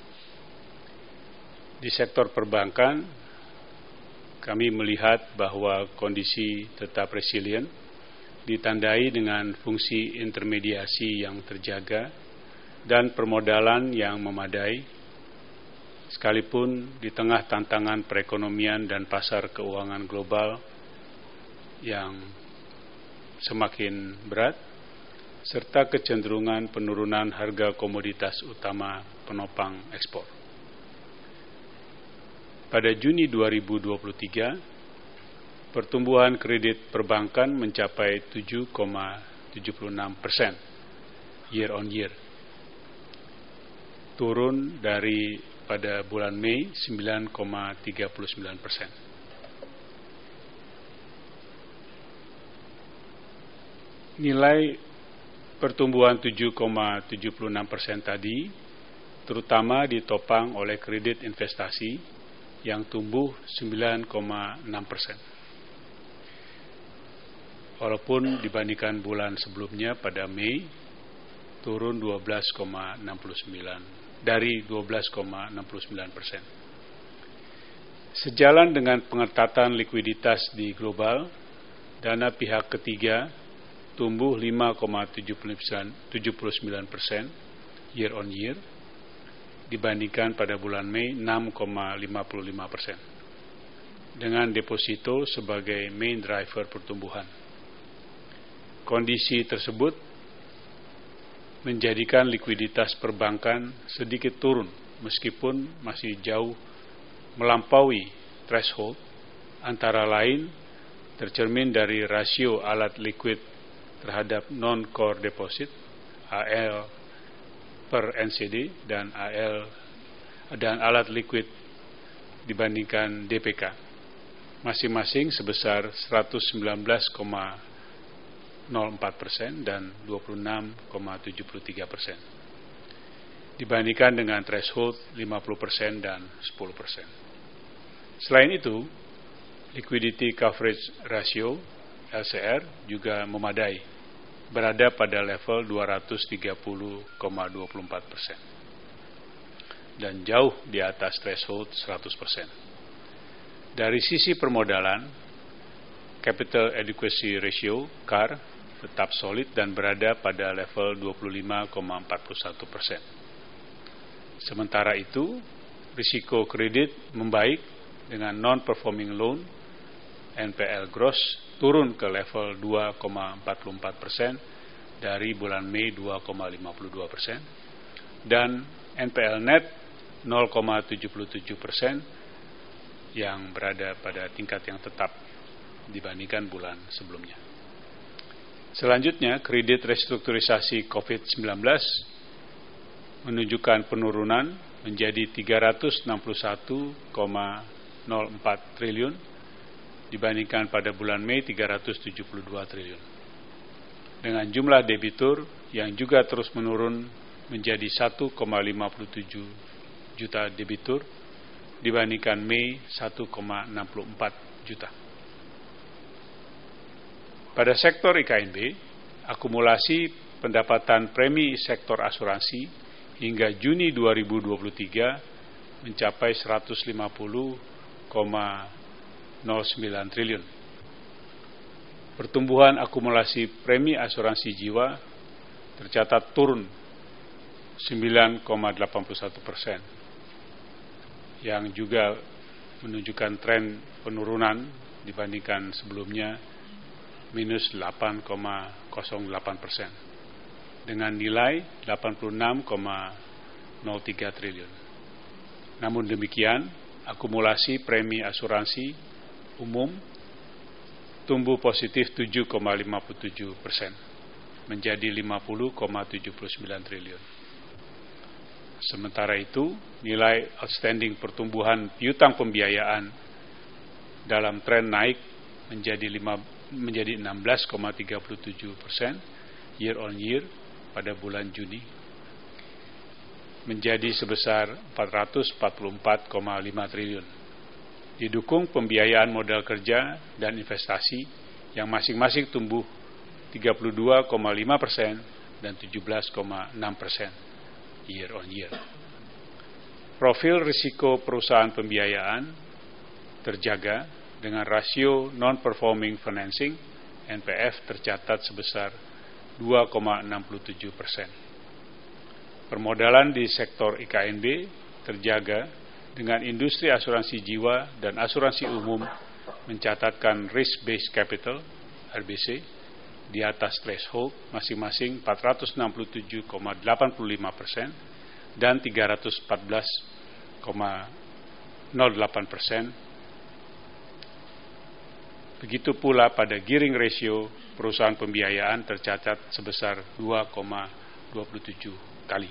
Di sektor perbankan, kami melihat bahwa kondisi tetap resilient, ditandai dengan fungsi intermediasi yang terjaga dan permodalan yang memadai, sekalipun di tengah tantangan perekonomian dan pasar keuangan global yang semakin berat, serta kecenderungan penurunan harga komoditas utama penopang ekspor. Pada Juni dua ribu dua puluh tiga, pertumbuhan kredit perbankan mencapai tujuh koma tujuh enam persen year on year, turun dari pada bulan Mei sembilan koma tiga sembilan persen. Nilai pertumbuhan tujuh koma tujuh enam persen tadi terutama ditopang oleh kredit investasi yang tumbuh sembilan koma enam persen. Walaupun dibandingkan bulan sebelumnya pada Mei turun dua belas koma enam sembilan dari dua belas koma enam sembilan persen. Sejalan dengan pengetatan likuiditas di global, dana pihak ketiga tumbuh lima koma tujuh sembilan persen year on year dibandingkan pada bulan Mei enam koma lima lima persen, dengan deposito sebagai main driver pertumbuhan. Kondisi tersebut menjadikan likuiditas perbankan sedikit turun meskipun masih jauh melampaui threshold, antara lain tercermin dari rasio alat liquid terhadap non-core deposit A L per N C D dan A L dan alat liquid dibandingkan D P K masing-masing sebesar seratus sembilan belas koma nol empat persen dan dua puluh enam koma tujuh tiga persen dibandingkan dengan threshold lima puluh persen dan sepuluh persen. Selain itu, liquidity coverage ratio L C R juga memadai, berada pada level dua ratus tiga puluh koma dua empat persen dan jauh di atas threshold seratus persen. Dari sisi permodalan, capital adequacy ratio C A R tetap solid dan berada pada level dua puluh lima koma empat satu persen. Sementara itu, risiko kredit membaik dengan non-performing loan N P L gross turun ke level dua koma empat empat persen dari bulan Mei dua koma lima dua persen dan N P L net nol koma tujuh tujuh persen yang berada pada tingkat yang tetap dibandingkan bulan sebelumnya. Selanjutnya, kredit restrukturisasi covid sembilan belas menunjukkan penurunan menjadi tiga ratus enam puluh satu koma nol empat triliun dibandingkan pada bulan Mei tiga ratus tujuh puluh dua triliun. Dengan jumlah debitur yang juga terus menurun menjadi satu koma lima tujuh juta debitur dibandingkan Mei satu koma enam empat juta. Pada sektor I K N B, akumulasi pendapatan premi sektor asuransi hingga Juni dua ribu dua puluh tiga mencapai seratus lima puluh koma nol sembilan triliun. Pertumbuhan akumulasi premi asuransi jiwa tercatat turun sembilan koma delapan satu persen, yang juga menunjukkan tren penurunan dibandingkan sebelumnya minus delapan koma nol delapan persen dengan nilai delapan puluh enam koma nol tiga triliun. Namun demikian, akumulasi premi asuransi umum tumbuh positif tujuh koma lima tujuh persen menjadi lima puluh koma tujuh sembilan triliun. Sementara itu, nilai outstanding pertumbuhan piutang pembiayaan dalam tren naik menjadi lima menjadi enam belas koma tiga tujuh persen year on year pada bulan Juni, menjadi sebesar empat ratus empat puluh empat koma lima triliun. Didukung pembiayaan modal kerja dan investasi yang masing-masing tumbuh tiga puluh dua koma lima persen dan tujuh belas koma enam persen year on year. Profil risiko perusahaan pembiayaan terjaga dengan rasio non-performing financing N P F tercatat sebesar dua koma enam tujuh persen. Permodalan di sektor I K N B terjaga dengan industri asuransi jiwa dan asuransi umum mencatatkan risk-based capital R B C di atas threshold masing-masing empat ratus enam puluh tujuh koma delapan lima persen dan tiga ratus empat belas koma nol delapan persen. Begitu pula pada gearing ratio perusahaan pembiayaan tercatat sebesar dua koma dua tujuh kali.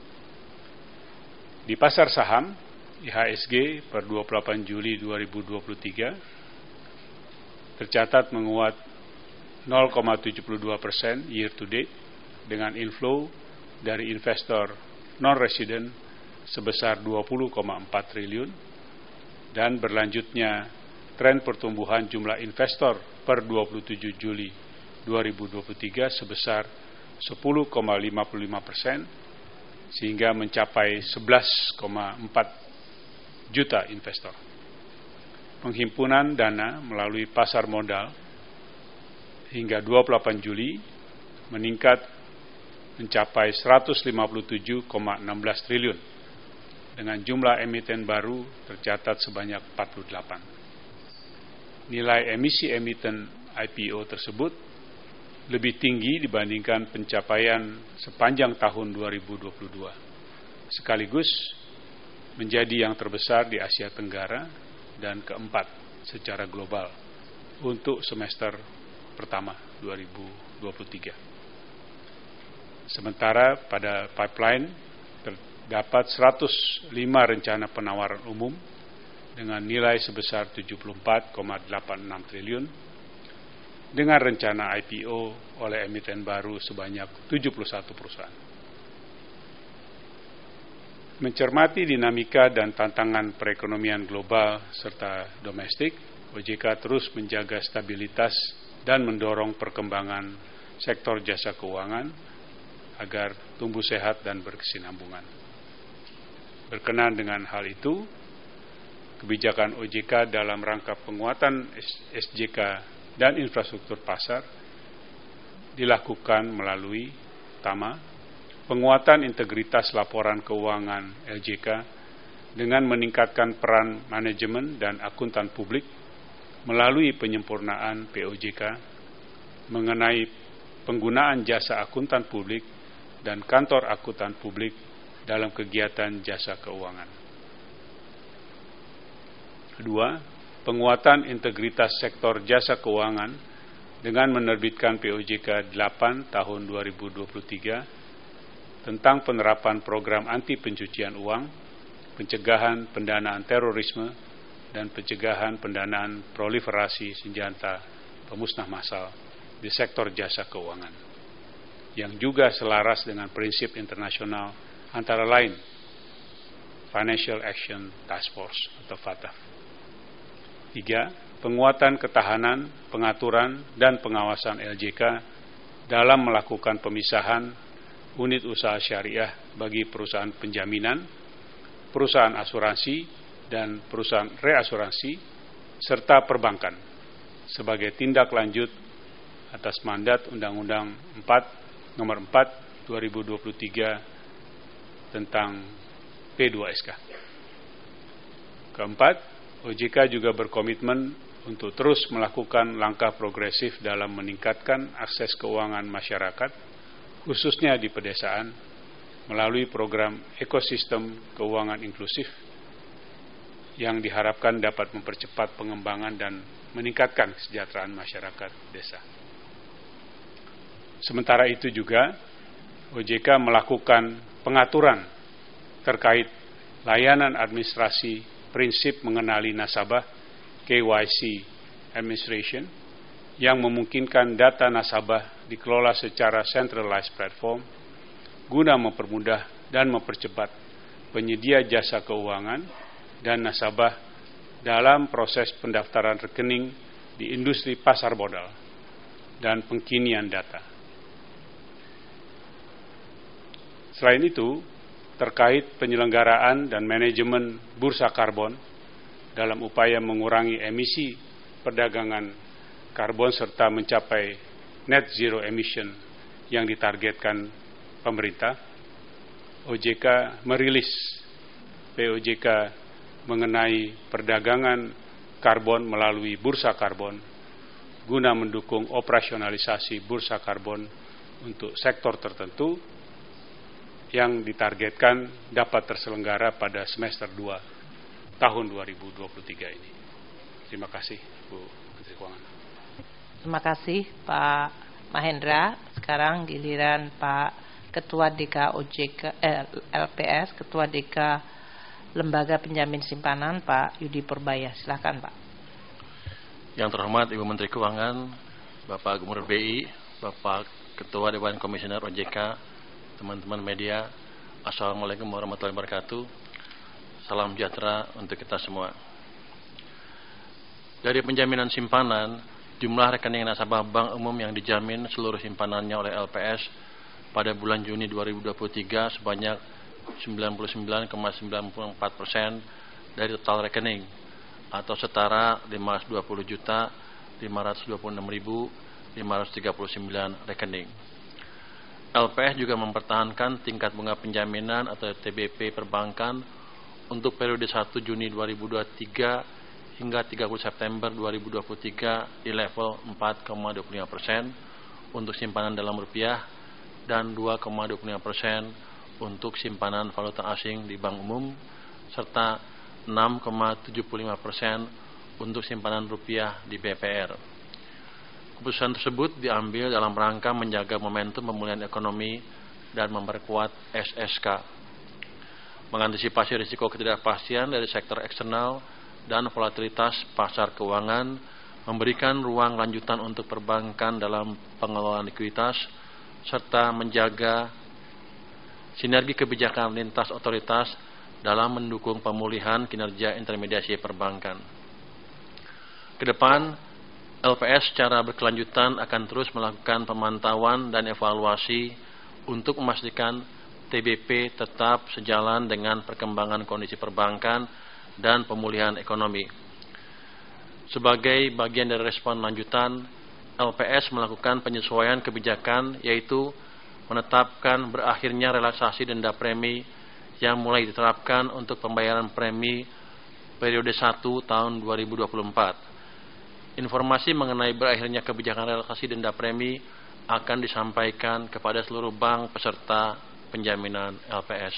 Di pasar saham, I H S G per dua puluh delapan Juli dua ribu dua puluh tiga tercatat menguat nol koma tujuh dua persen year to date dengan inflow dari investor non-resident sebesar dua puluh koma empat triliun dan berlanjutnya tren pertumbuhan jumlah investor per dua puluh tujuh Juli dua ribu dua puluh tiga sebesar sepuluh koma lima puluh lima persen sehingga mencapai sebelas koma empat juta investor. Penghimpunan dana melalui pasar modal hingga dua puluh delapan Juli meningkat mencapai seratus lima puluh tujuh koma satu enam triliun dengan jumlah emiten baru tercatat sebanyak empat puluh delapan. Nilai emisi emiten I P O tersebut lebih tinggi dibandingkan pencapaian sepanjang tahun dua ribu dua puluh dua, sekaligus menjadi yang terbesar di Asia Tenggara dan keempat secara global untuk semester pertama dua ribu dua puluh tiga. Sementara pada pipeline terdapat seratus lima rencana penawaran umum dengan nilai sebesar tujuh puluh empat koma delapan enam triliun dengan rencana I P O oleh emiten baru sebanyak tujuh puluh satu perusahaan. Mencermati dinamika dan tantangan perekonomian global serta domestik, O J K terus menjaga stabilitas dan mendorong perkembangan sektor jasa keuangan agar tumbuh sehat dan berkesinambungan. Berkenaan dengan hal itu, kebijakan O J K dalam rangka penguatan S J K dan infrastruktur pasar dilakukan melalui pertama, penguatan integritas laporan keuangan L J K dengan meningkatkan peran manajemen dan akuntan publik melalui penyempurnaan P O J K mengenai penggunaan jasa akuntan publik dan kantor akuntan publik dalam kegiatan jasa keuangan. Kedua, penguatan integritas sektor jasa keuangan dengan menerbitkan P O J K delapan tahun dua ribu dua puluh tiga tentang penerapan program anti pencucian uang, pencegahan pendanaan terorisme, dan pencegahan pendanaan proliferasi senjata pemusnah massal di sektor jasa keuangan, yang juga selaras dengan prinsip internasional antara lain Financial Action Task Force atau F A T F. Tiga, penguatan ketahanan, pengaturan, dan pengawasan L J K dalam melakukan pemisahan unit usaha syariah bagi perusahaan penjaminan, perusahaan asuransi, dan perusahaan reasuransi, serta perbankan sebagai tindak lanjut atas mandat Undang-Undang empat nomor empat dua ribu dua puluh tiga tentang P dua S K. Keempat, O J K juga berkomitmen untuk terus melakukan langkah progresif dalam meningkatkan akses keuangan masyarakat, khususnya di pedesaan, melalui program ekosistem keuangan inklusif yang diharapkan dapat mempercepat pengembangan dan meningkatkan kesejahteraan masyarakat desa. Sementara itu juga, O J K melakukan pengaturan terkait layanan administrasi prinsip mengenali nasabah K Y C Administration yang memungkinkan data nasabah dikelola secara centralized platform guna mempermudah dan mempercepat penyedia jasa keuangan dan nasabah dalam proses pendaftaran rekening di industri pasar modal dan pengkinian data. Selain itu, terkait penyelenggaraan dan manajemen bursa karbon dalam upaya mengurangi emisi perdagangan karbon serta mencapai net zero emission yang ditargetkan pemerintah, O J K merilis P O J K mengenai perdagangan karbon melalui bursa karbon guna mendukung operasionalisasi bursa karbon untuk sektor tertentu yang ditargetkan dapat terselenggara pada semester dua tahun dua ribu dua puluh tiga ini. Terima kasih, Bu Menteri Keuangan. Terima kasih, Pak Mahendra. Sekarang giliran Pak Ketua D K O J K eh, L P S, Ketua D K Lembaga Penjamin Simpanan, Pak Yudi Purbaya. Silakan, Pak. Yang terhormat Ibu Menteri Keuangan, Bapak Gubernur B I, Bapak Ketua Dewan Komisioner O J K, teman-teman media, Assalamualaikum warahmatullahi wabarakatuh. Salam sejahtera untuk kita semua. Dari penjaminan simpanan, jumlah rekening nasabah bank umum yang dijamin seluruh simpanannya oleh L P S pada bulan Juni dua ribu dua puluh tiga sebanyak sembilan puluh sembilan koma sembilan empat persen dari total rekening, atau setara lima ratus dua puluh juta lima ratus dua puluh enam ribu lima ratus tiga puluh sembilan rekening. L P S juga mempertahankan tingkat bunga penjaminan atau T B P perbankan untuk periode satu Juni dua ribu dua puluh tiga hingga tiga puluh September dua ribu dua puluh tiga di level empat koma dua puluh lima persen untuk simpanan dalam rupiah dan dua koma dua puluh lima persen untuk simpanan valuta asing di bank umum, serta enam koma tujuh puluh lima persen untuk simpanan rupiah di B P R. Keputusan tersebut diambil dalam rangka menjaga momentum pemulihan ekonomi dan memperkuat S S K, mengantisipasi risiko ketidakpastian dari sektor eksternal dan volatilitas pasar keuangan, memberikan ruang lanjutan untuk perbankan dalam pengelolaan likuiditas, serta menjaga sinergi kebijakan lintas otoritas dalam mendukung pemulihan kinerja intermediasi perbankan. Kedepan, L P S secara berkelanjutan akan terus melakukan pemantauan dan evaluasi untuk memastikan T B P tetap sejalan dengan perkembangan kondisi perbankan dan pemulihan ekonomi. Sebagai bagian dari respon lanjutan, L P S melakukan penyesuaian kebijakan, yaitu menetapkan berakhirnya relaksasi denda premi yang mulai diterapkan untuk pembayaran premi periode satu tahun dua ribu dua puluh empat. Informasi mengenai berakhirnya kebijakan relaksasi denda premi akan disampaikan kepada seluruh bank peserta penjaminan L P S.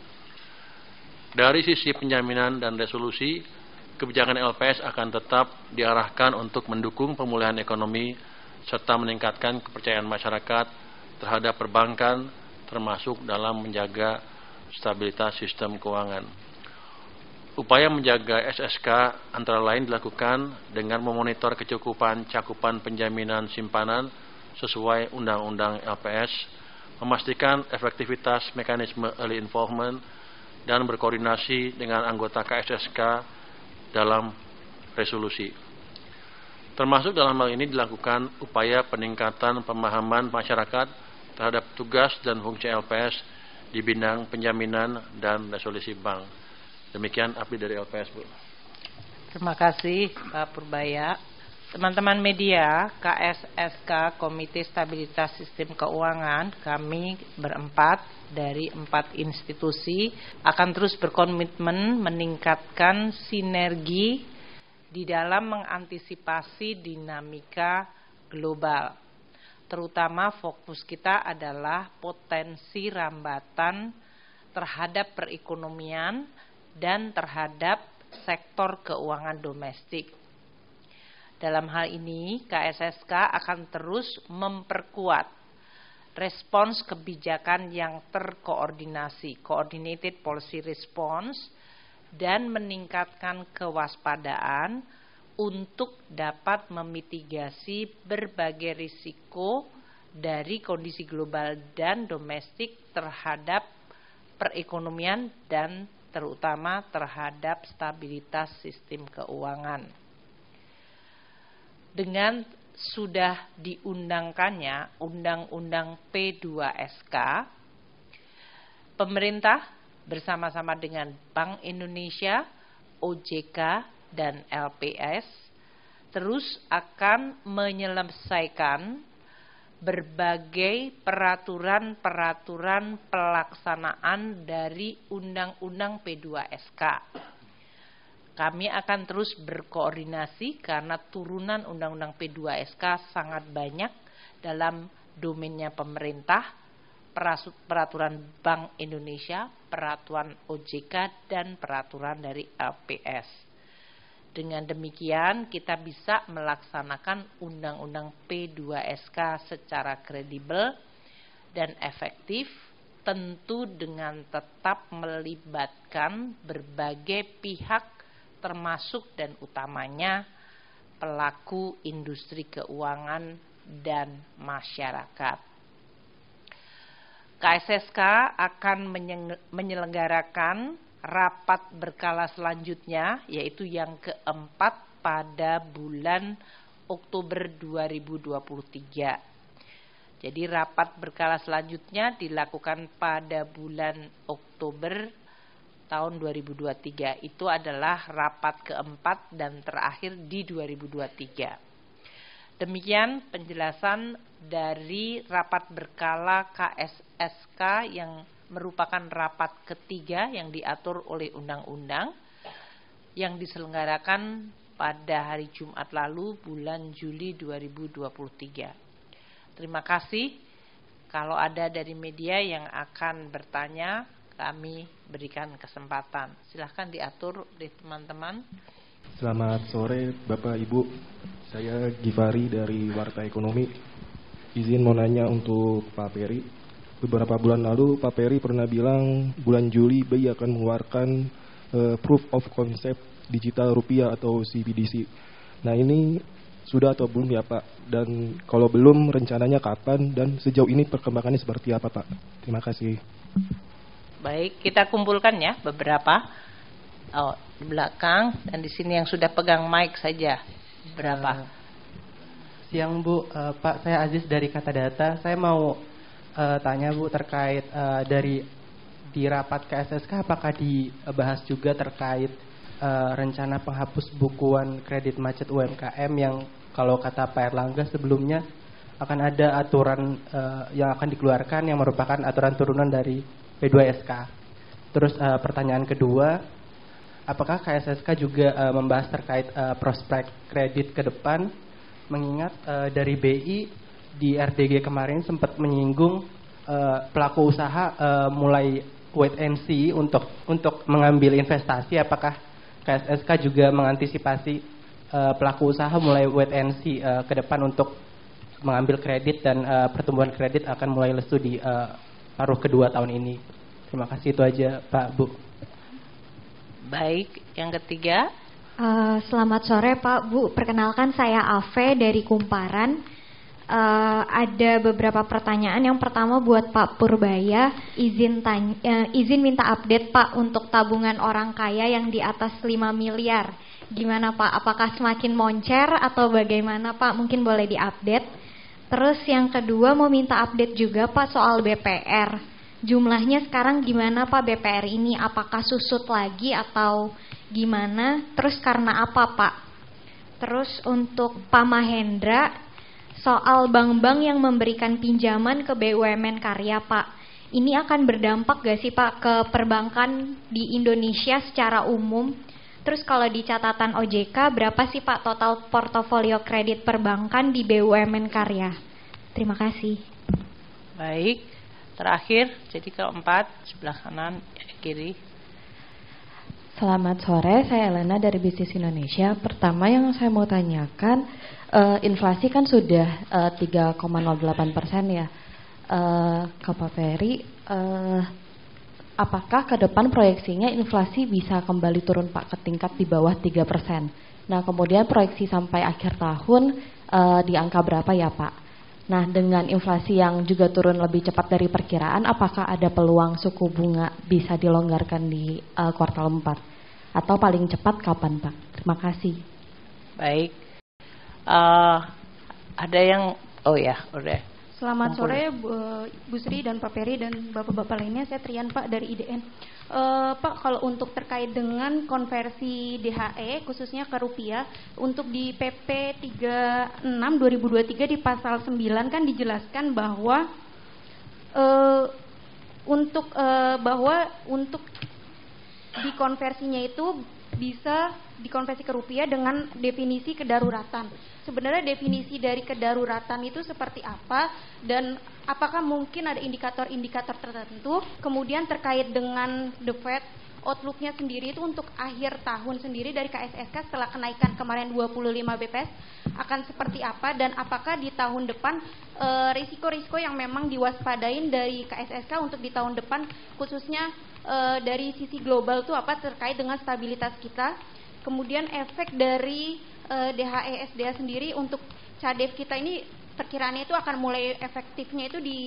Dari sisi penjaminan dan resolusi, kebijakan L P S akan tetap diarahkan untuk mendukung pemulihan ekonomi serta meningkatkan kepercayaan masyarakat terhadap perbankan, termasuk dalam menjaga stabilitas sistem keuangan. Upaya menjaga S S K antara lain dilakukan dengan memonitor kecukupan cakupan penjaminan simpanan sesuai Undang-Undang L P S, memastikan efektivitas mekanisme early involvement, dan berkoordinasi dengan anggota K S S K dalam resolusi. Termasuk dalam hal ini dilakukan upaya peningkatan pemahaman masyarakat terhadap tugas dan fungsi L P S di bidang penjaminan dan resolusi bank. Demikian update dari L P S, Bu. Terima kasih, Pak Purbaya. Teman-teman media, K S S K Komite Stabilitas Sistem Keuangan, kami berempat dari empat institusi akan terus berkomitmen meningkatkan sinergi di dalam mengantisipasi dinamika global. Terutama fokus kita adalah potensi rambatan terhadap perekonomian dan terhadap sektor keuangan domestik. Dalam hal ini, K S S K akan terus memperkuat respons kebijakan yang terkoordinasi, coordinated policy response, dan meningkatkan kewaspadaan untuk dapat memitigasi berbagai risiko dari kondisi global dan domestik terhadap perekonomian dan terutama terhadap stabilitas sistem keuangan. Dengan sudah diundangkannya Undang-Undang P dua S K, pemerintah bersama-sama dengan Bank Indonesia, O J K, dan L P S terus akan menyelesaikan berbagai peraturan-peraturan pelaksanaan dari Undang-Undang P dua S K. Kami akan terus berkoordinasi karena turunan Undang-Undang P dua S K sangat banyak dalam domainnya pemerintah, peraturan Bank Indonesia, peraturan O J K, dan peraturan dari L P S. Dengan demikian kita bisa melaksanakan Undang-Undang P dua S K secara kredibel dan efektif, tentu dengan tetap melibatkan berbagai pihak termasuk dan utamanya pelaku industri keuangan dan masyarakat. K K S S K akan menyelenggarakan rapat berkala selanjutnya, yaitu yang keempat pada bulan Oktober dua ribu dua puluh tiga. Jadi rapat berkala selanjutnya dilakukan pada bulan Oktober tahun dua ribu dua puluh tiga. Itu adalah rapat keempat dan terakhir di dua ribu dua puluh tiga. Demikian penjelasan dari rapat berkala K S S K yang merupakan rapat ketiga yang diatur oleh undang-undang yang diselenggarakan pada hari Jumat lalu bulan Juli dua ribu dua puluh tiga. Terima kasih. Kalau ada dari media yang akan bertanya, kami berikan kesempatan. Silahkan diatur oleh teman-teman. Selamat sore Bapak Ibu. Saya Givari dari Warta Ekonomi. Izin mau nanya untuk Pak Peri. Beberapa bulan lalu Pak Peri pernah bilang bulan Juli B I akan mengeluarkan uh, Proof of Concept Digital Rupiah atau C B D C. Nah ini sudah atau belum ya Pak? Dan kalau belum rencananya kapan dan sejauh ini perkembangannya seperti apa Pak? Terima kasih. Baik, kita kumpulkan ya beberapa. Oh, di belakang dan di sini yang sudah pegang mic saja. Berapa? Uh, siang Bu, uh, Pak saya Aziz dari Kata Data. Saya mau uh, tanya Bu terkait uh, dari di rapat K S S K apakah dibahas juga terkait Uh, rencana penghapus bukuan kredit macet U M K M yang kalau kata Pak Erlangga sebelumnya akan ada aturan uh, yang akan dikeluarkan yang merupakan aturan turunan dari P dua S K. Terus uh, pertanyaan kedua, apakah K S S K juga uh, membahas terkait uh, prospek kredit ke depan, mengingat uh, dari B I di R D G kemarin sempat menyinggung uh, pelaku usaha uh, mulai wait and see untuk untuk mengambil investasi. Apakah K S S K juga mengantisipasi uh, pelaku usaha mulai wait and see uh, ke depan untuk mengambil kredit dan uh, pertumbuhan kredit akan mulai lesu di uh, paruh kedua tahun ini. Terima kasih, itu aja Pak Bu. Baik, yang ketiga. Uh, selamat sore Pak Bu, perkenalkan saya Ave dari Kumparan. Uh, ada beberapa pertanyaan. Yang pertama buat Pak Purbaya, izin tanya, uh, izin minta update Pak untuk tabungan orang kaya yang di atas lima miliar. Gimana Pak? Apakah semakin moncer atau bagaimana Pak? Mungkin boleh diupdate. Terus yang kedua mau minta update juga Pak soal B P R. Jumlahnya sekarang gimana Pak B P R ini? Apakah susut lagi atau gimana? Terus karena apa Pak? Terus untuk Pak Mahendra, soal bank-bank yang memberikan pinjaman ke B U M N karya Pak, ini akan berdampak gak sih Pak ke perbankan di Indonesia secara umum? Terus kalau di catatan O J K berapa sih Pak total portofolio kredit perbankan di B U M N karya? Terima kasih. Baik, terakhir jadi keempat sebelah kanan kiri. Selamat sore, saya Elena dari Bisnis Indonesia. Pertama yang saya mau tanyakan, uh, inflasi kan sudah uh, tiga koma nol delapan persen ya, uh, ke Pak Peri. Uh, apakah ke depan proyeksinya inflasi bisa kembali turun Pak ke tingkat di bawah tiga persen? Nah kemudian proyeksi sampai akhir tahun uh, di angka berapa ya Pak? Nah dengan inflasi yang juga turun lebih cepat dari perkiraan, apakah ada peluang suku bunga bisa dilonggarkan di uh, kuartal empat? Atau paling cepat kapan Pak? Terima kasih. Baik, uh, ada yang, oh ya udah. Selamat sore Bu, Bu Sri dan Pak Peri dan Bapak-Bapak lainnya. Saya Trian Pak dari I D N. uh, Pak, kalau untuk terkait dengan konversi D H E khususnya ke rupiah, untuk di P P tiga puluh enam dua ribu dua puluh tiga di pasal sembilan kan dijelaskan bahwa uh, untuk uh, bahwa untuk dikonversinya itu bisa dikonversi ke rupiah dengan definisi kedaruratan. Sebenarnya definisi dari kedaruratan itu seperti apa dan apakah mungkin ada indikator-indikator tertentu? Kemudian terkait dengan The Fed, outlook-nya sendiri itu untuk akhir tahun sendiri dari K S S K setelah kenaikan kemarin dua puluh lima B P S akan seperti apa, dan apakah di tahun depan e, risiko-risiko yang memang diwaspadain dari K S S K untuk di tahun depan khususnya e, dari sisi global itu apa terkait dengan stabilitas kita. Kemudian efek dari e, D H E S D A sendiri untuk C A D E V kita ini perkiraannya itu akan mulai efektifnya itu di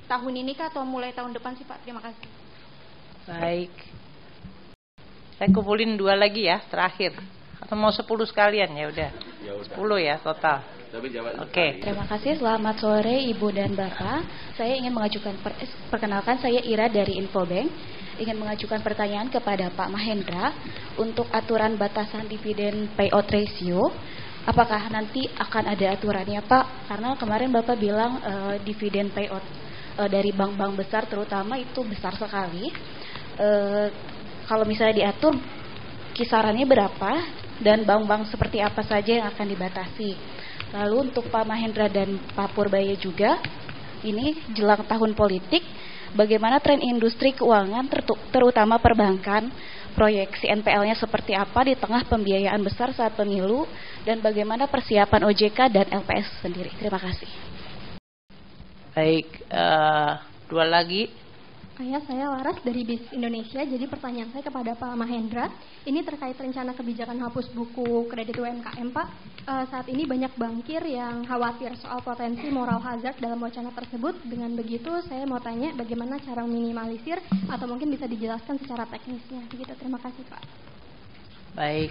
tahun ini kah atau mulai tahun depan sih Pak? Terima kasih. Baik. Saya kumpulin dua lagi ya, terakhir. Atau mau sepuluh sekalian ya udah. Ya udah. Sepuluh ya total. Oke. Okay. Terima kasih. Selamat sore Ibu dan Bapak. Saya ingin mengajukan per, perkenalkan saya Ira dari Infobank. Ingin mengajukan pertanyaan kepada Pak Mahendra untuk aturan batasan dividen payout ratio. Apakah nanti akan ada aturannya Pak? Karena kemarin Bapak bilang uh, dividen payout uh, dari bank-bank besar terutama itu besar sekali. Uh, kalau misalnya diatur kisarannya berapa dan bank-bank seperti apa saja yang akan dibatasi. Lalu untuk Pak Mahendra dan Pak Purbaya juga, ini jelang tahun politik, bagaimana tren industri keuangan terutama perbankan, proyeksi N P L-nya seperti apa di tengah pembiayaan besar saat pemilu, dan bagaimana persiapan O J K dan L P S sendiri. Terima kasih. Baik, uh, dua lagi. Saya, saya Laras dari B I S Indonesia. Jadi pertanyaan saya kepada Pak Mahendra, ini terkait rencana kebijakan hapus buku kredit U M K M Pak. Uh, saat ini banyak bankir yang khawatir soal potensi moral hazard dalam wacana tersebut. Dengan begitu saya mau tanya bagaimana cara meminimalisir atau mungkin bisa dijelaskan secara teknisnya. Begitu, terima kasih Pak. Baik.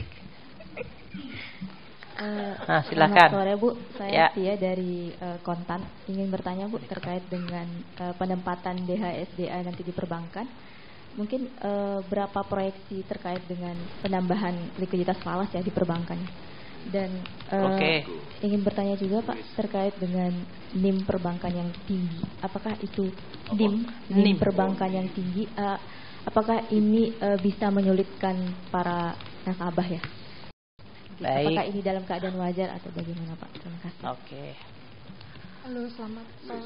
Uh, nah, silakan. Selamat sore Bu, saya ya. Tia dari uh, Kontan. Ingin bertanya Bu terkait dengan uh, penempatan D H S D A nanti di perbankan. Mungkin uh, berapa proyeksi terkait dengan penambahan likuiditas falas ya di perbankan. Dan uh, okay. ingin bertanya juga Pak terkait dengan N I M perbankan yang tinggi. Apakah itu N I M, N I M perbankan yang tinggi? Uh, apakah ini uh, bisa menyulitkan para nasabah ya? Baik. Apakah ini dalam keadaan wajar atau bagaimana Pak? Terima kasih. Oke. Okay. Halo, selamat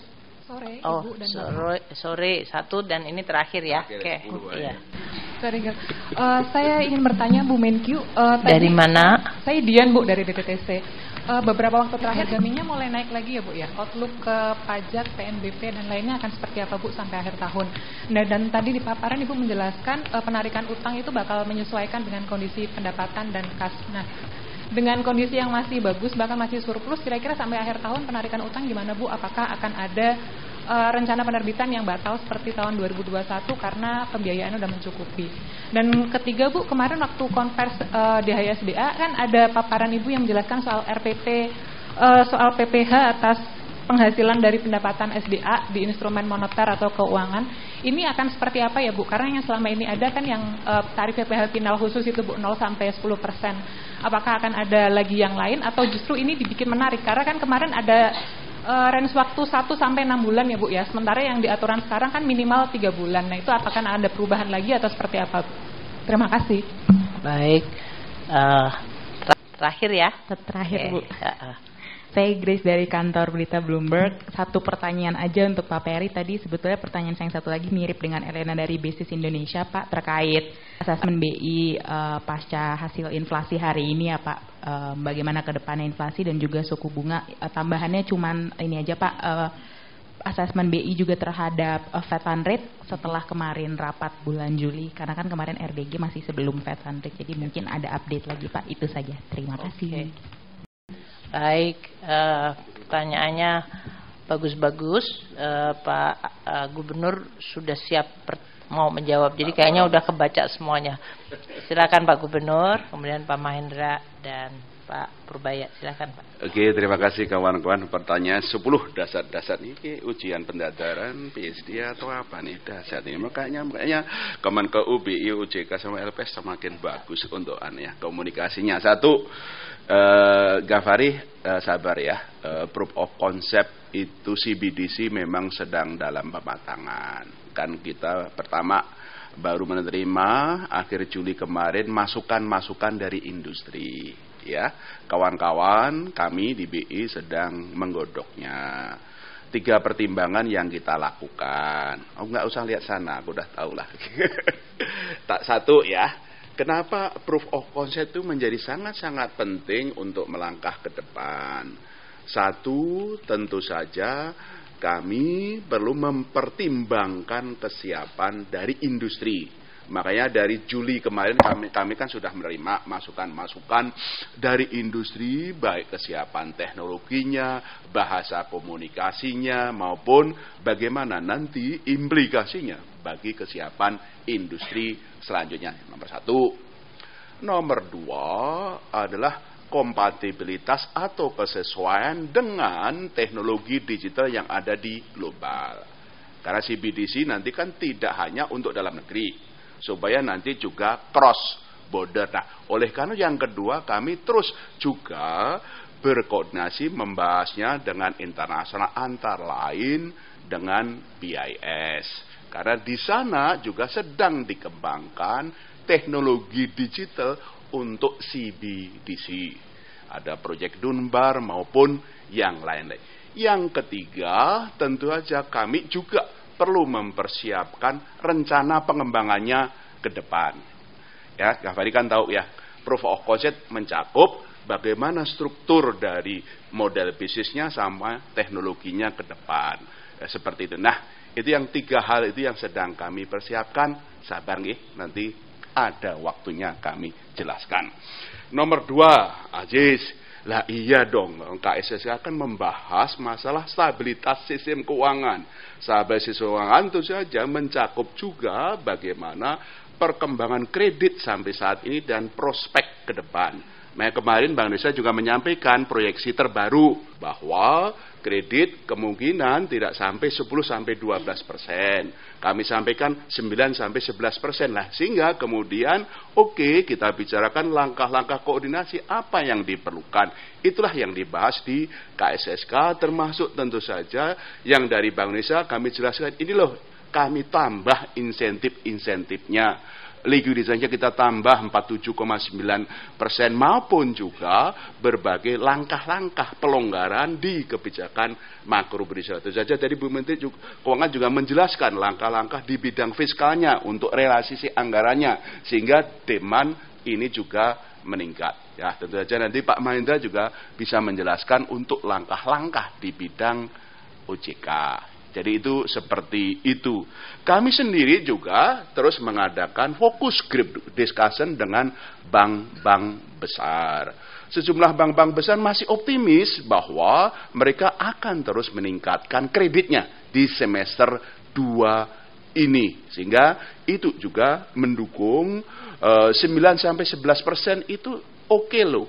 sore oh, Ibu dan sore, Bapak. Sore satu dan ini terakhir ya. Oke. Okay. Iya. Sorry, uh, saya ingin bertanya Bu Menkyu. Uh, dari mana? Saya Dian Bu dari B P T C. Uh, beberapa waktu terakhir gaminnya mulai naik lagi ya Bu ya. Outlook ke pajak, P N B P dan lainnya akan seperti apa Bu sampai akhir tahun. Nah, dan tadi di paparan Ibu menjelaskan uh, penarikan utang itu bakal menyesuaikan dengan kondisi pendapatan dan kas. Nah, dengan kondisi yang masih bagus bahkan masih surplus, kira-kira sampai akhir tahun penarikan utang gimana Bu? Apakah akan ada uh, rencana penerbitan yang batal seperti tahun dua ribu dua puluh satu karena pembiayaan udah mencukupi? Dan ketiga Bu, kemarin waktu konvers uh, D H S D A kan ada paparan Ibu yang menjelaskan soal R P P, uh, soal P P H atas penghasilan dari pendapatan S D A di instrumen moneter atau keuangan. Ini akan seperti apa ya Bu? Karena yang selama ini ada kan yang uh, tarif P P H final khusus itu Bu nol sampai sepuluh persen. Apakah akan ada lagi yang lain atau justru ini dibikin menarik? Karena kan kemarin ada uh, range waktu satu sampai enam bulan ya Bu ya. Sementara yang diaturan sekarang kan minimal tiga bulan. Nah, itu apakah ada perubahan lagi atau seperti apa Bu? Terima kasih. Baik. Uh, terakhir ya. Terakhir okay. Bu. Uh, Saya Grace dari kantor berita Bloomberg. Satu pertanyaan aja untuk Pak Peri. Tadi sebetulnya pertanyaan saya yang satu lagi mirip dengan Elena dari Business Indonesia Pak, terkait asesmen B I uh, pasca hasil inflasi hari ini ya Pak. Uh, bagaimana ke depannya inflasi dan juga suku bunga. Uh, tambahannya cuman ini aja Pak, uh, asesmen B I juga terhadap uh, Fed Fund Rate setelah kemarin rapat bulan Juli. Karena kan kemarin R D G masih sebelum Fed Fund Rate. Jadi mungkin ada update lagi Pak. Itu saja. Terima kasih. Okay. Baik, uh, pertanyaannya bagus-bagus. Uh, Pak uh, Gubernur sudah siap per- mau menjawab. Jadi kayaknya udah kebaca semuanya. Silakan Pak Gubernur, kemudian Pak Mahendra dan Pak Purbaya. Silakan Pak. Oke, terima kasih kawan-kawan. Pertanyaan sepuluh dasar-dasar ini ujian pendadaran P H D atau apa nih dasar ini. Makanya makanya Kemenkeu, B I, O J K sama L P S semakin bagus untuk aneh komunikasinya. Satu, Uh, Gafari uh, sabar ya, uh, proof of concept itu C B D C memang sedang dalam pematangan. Kan kita pertama baru menerima akhir Juli kemarin masukan-masukan dari industri, ya. Kawan-kawan kami di B I sedang menggodoknya. Tiga pertimbangan yang kita lakukan. Oh, nggak usah lihat sana, aku udah tahu lah. Tak satu ya. Kenapa proof of concept itu menjadi sangat-sangat penting untuk melangkah ke depan? Satu, tentu saja kami perlu mempertimbangkan kesiapan dari industri Makanya dari Juli kemarin kami, kami kan sudah menerima masukan-masukan dari industri, baik kesiapan teknologinya, bahasa komunikasinya, maupun bagaimana nanti implikasinya bagi kesiapan industri selanjutnya. Nomor satu. Nomor dua adalah kompatibilitas atau kesesuaian dengan teknologi digital yang ada di global. Karena C B D C nanti kan tidak hanya untuk dalam negeri, supaya nanti juga cross border. Nah, oleh karena yang kedua kami terus juga berkoordinasi membahasnya dengan internasional, antara lain dengan B I S. Karena di sana juga sedang dikembangkan teknologi digital untuk C B D C. Ada proyek Dunbar maupun yang lain-lain. Yang ketiga, tentu saja kami juga perlu mempersiapkan rencana pengembangannya ke depan. Ya, Gafari kan tahu ya, proof of concept mencakup bagaimana struktur dari model bisnisnya sama teknologinya ke depan. Ya, seperti itu. Nah, itu yang tiga hal itu yang sedang kami persiapkan. Sabar nggih, nanti ada waktunya kami jelaskan. Nomor dua, Aziz. Lah iya dong, K S S K akan membahas masalah stabilitas sistem keuangan. Stabilitas keuangan itu saja mencakup juga bagaimana perkembangan kredit sampai saat ini dan prospek ke depan. Nah, kemarin Bank Indonesia juga menyampaikan proyeksi terbaru bahwa kredit kemungkinan tidak sampai sepuluh sampai dua belas persen. Kami sampaikan sembilan sampai sebelas persen lah. Sehingga kemudian oke okay, kita bicarakan langkah-langkah koordinasi apa yang diperlukan. Itulah yang dibahas di K S S K, termasuk tentu saja yang dari Bank Indonesia kami jelaskan ini loh, kami tambah insentif-insentifnya. Likuiditasnya kita tambah empat puluh tujuh koma sembilan persen maupun juga berbagai langkah-langkah pelonggaran di kebijakan makrobudensial. Itu saja tadi Bu Menteri Keuangan juga menjelaskan langkah-langkah di bidang fiskalnya untuk realisasi anggarannya sehingga demand ini juga meningkat. Ya, tentu saja nanti Pak Mahendra juga bisa menjelaskan untuk langkah-langkah di bidang O J K. Jadi itu seperti itu. Kami sendiri juga terus mengadakan focus group discussion dengan bank-bank besar. Sejumlah bank-bank besar masih optimis bahwa mereka akan terus meningkatkan kreditnya di semester dua ini. Sehingga itu juga mendukung uh, sembilan sampai sebelas persen itu oke okay loh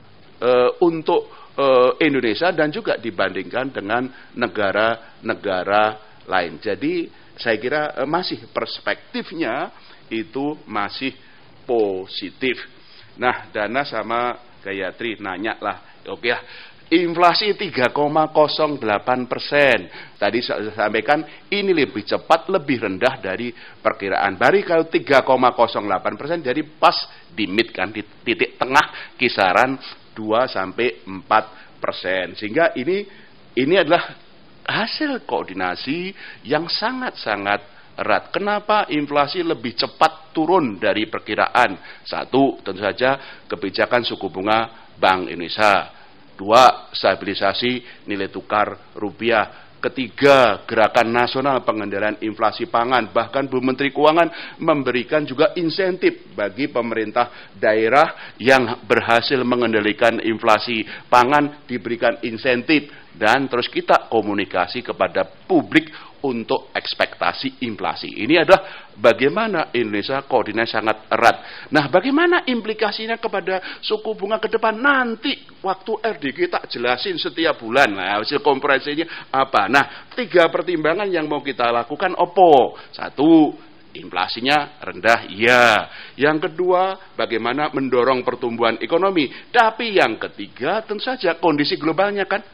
uh, untuk Indonesia dan juga dibandingkan dengan negara-negara lain. Jadi saya kira masih perspektifnya itu masih positif. Nah, Dana sama Gayatri nanya lah, oke lah, inflasi tiga koma nol delapan persen. Tadi saya sampaikan ini lebih cepat, lebih rendah dari perkiraan. Bari kalau tiga koma nol delapan persen jadi pas di mid kan, di titik tengah kisaran dua sampai empat persen. Sehingga ini ini adalah hasil koordinasi yang sangat-sangat erat. Kenapa inflasi lebih cepat turun dari perkiraan? Satu, tentu saja kebijakan suku bunga Bank Indonesia. Dua, stabilisasi nilai tukar rupiah. Ketiga, gerakan nasional pengendalian inflasi pangan. Bahkan Bu Menteri Keuangan memberikan juga insentif bagi pemerintah daerah yang berhasil mengendalikan inflasi pangan, diberikan insentif. Dan terus kita komunikasi kepada publik untuk ekspektasi inflasi. Ini adalah bagaimana Indonesia koordinasi sangat erat. Nah, bagaimana implikasinya kepada suku bunga ke depan? Nanti waktu R D G tak jelasin setiap bulan. Nah, hasil kompresinya apa? Nah, tiga pertimbangan yang mau kita lakukan opo. Satu, inflasinya rendah, ya. Yang kedua, bagaimana mendorong pertumbuhan ekonomi. Tapi yang ketiga, tentu saja kondisi globalnya kan.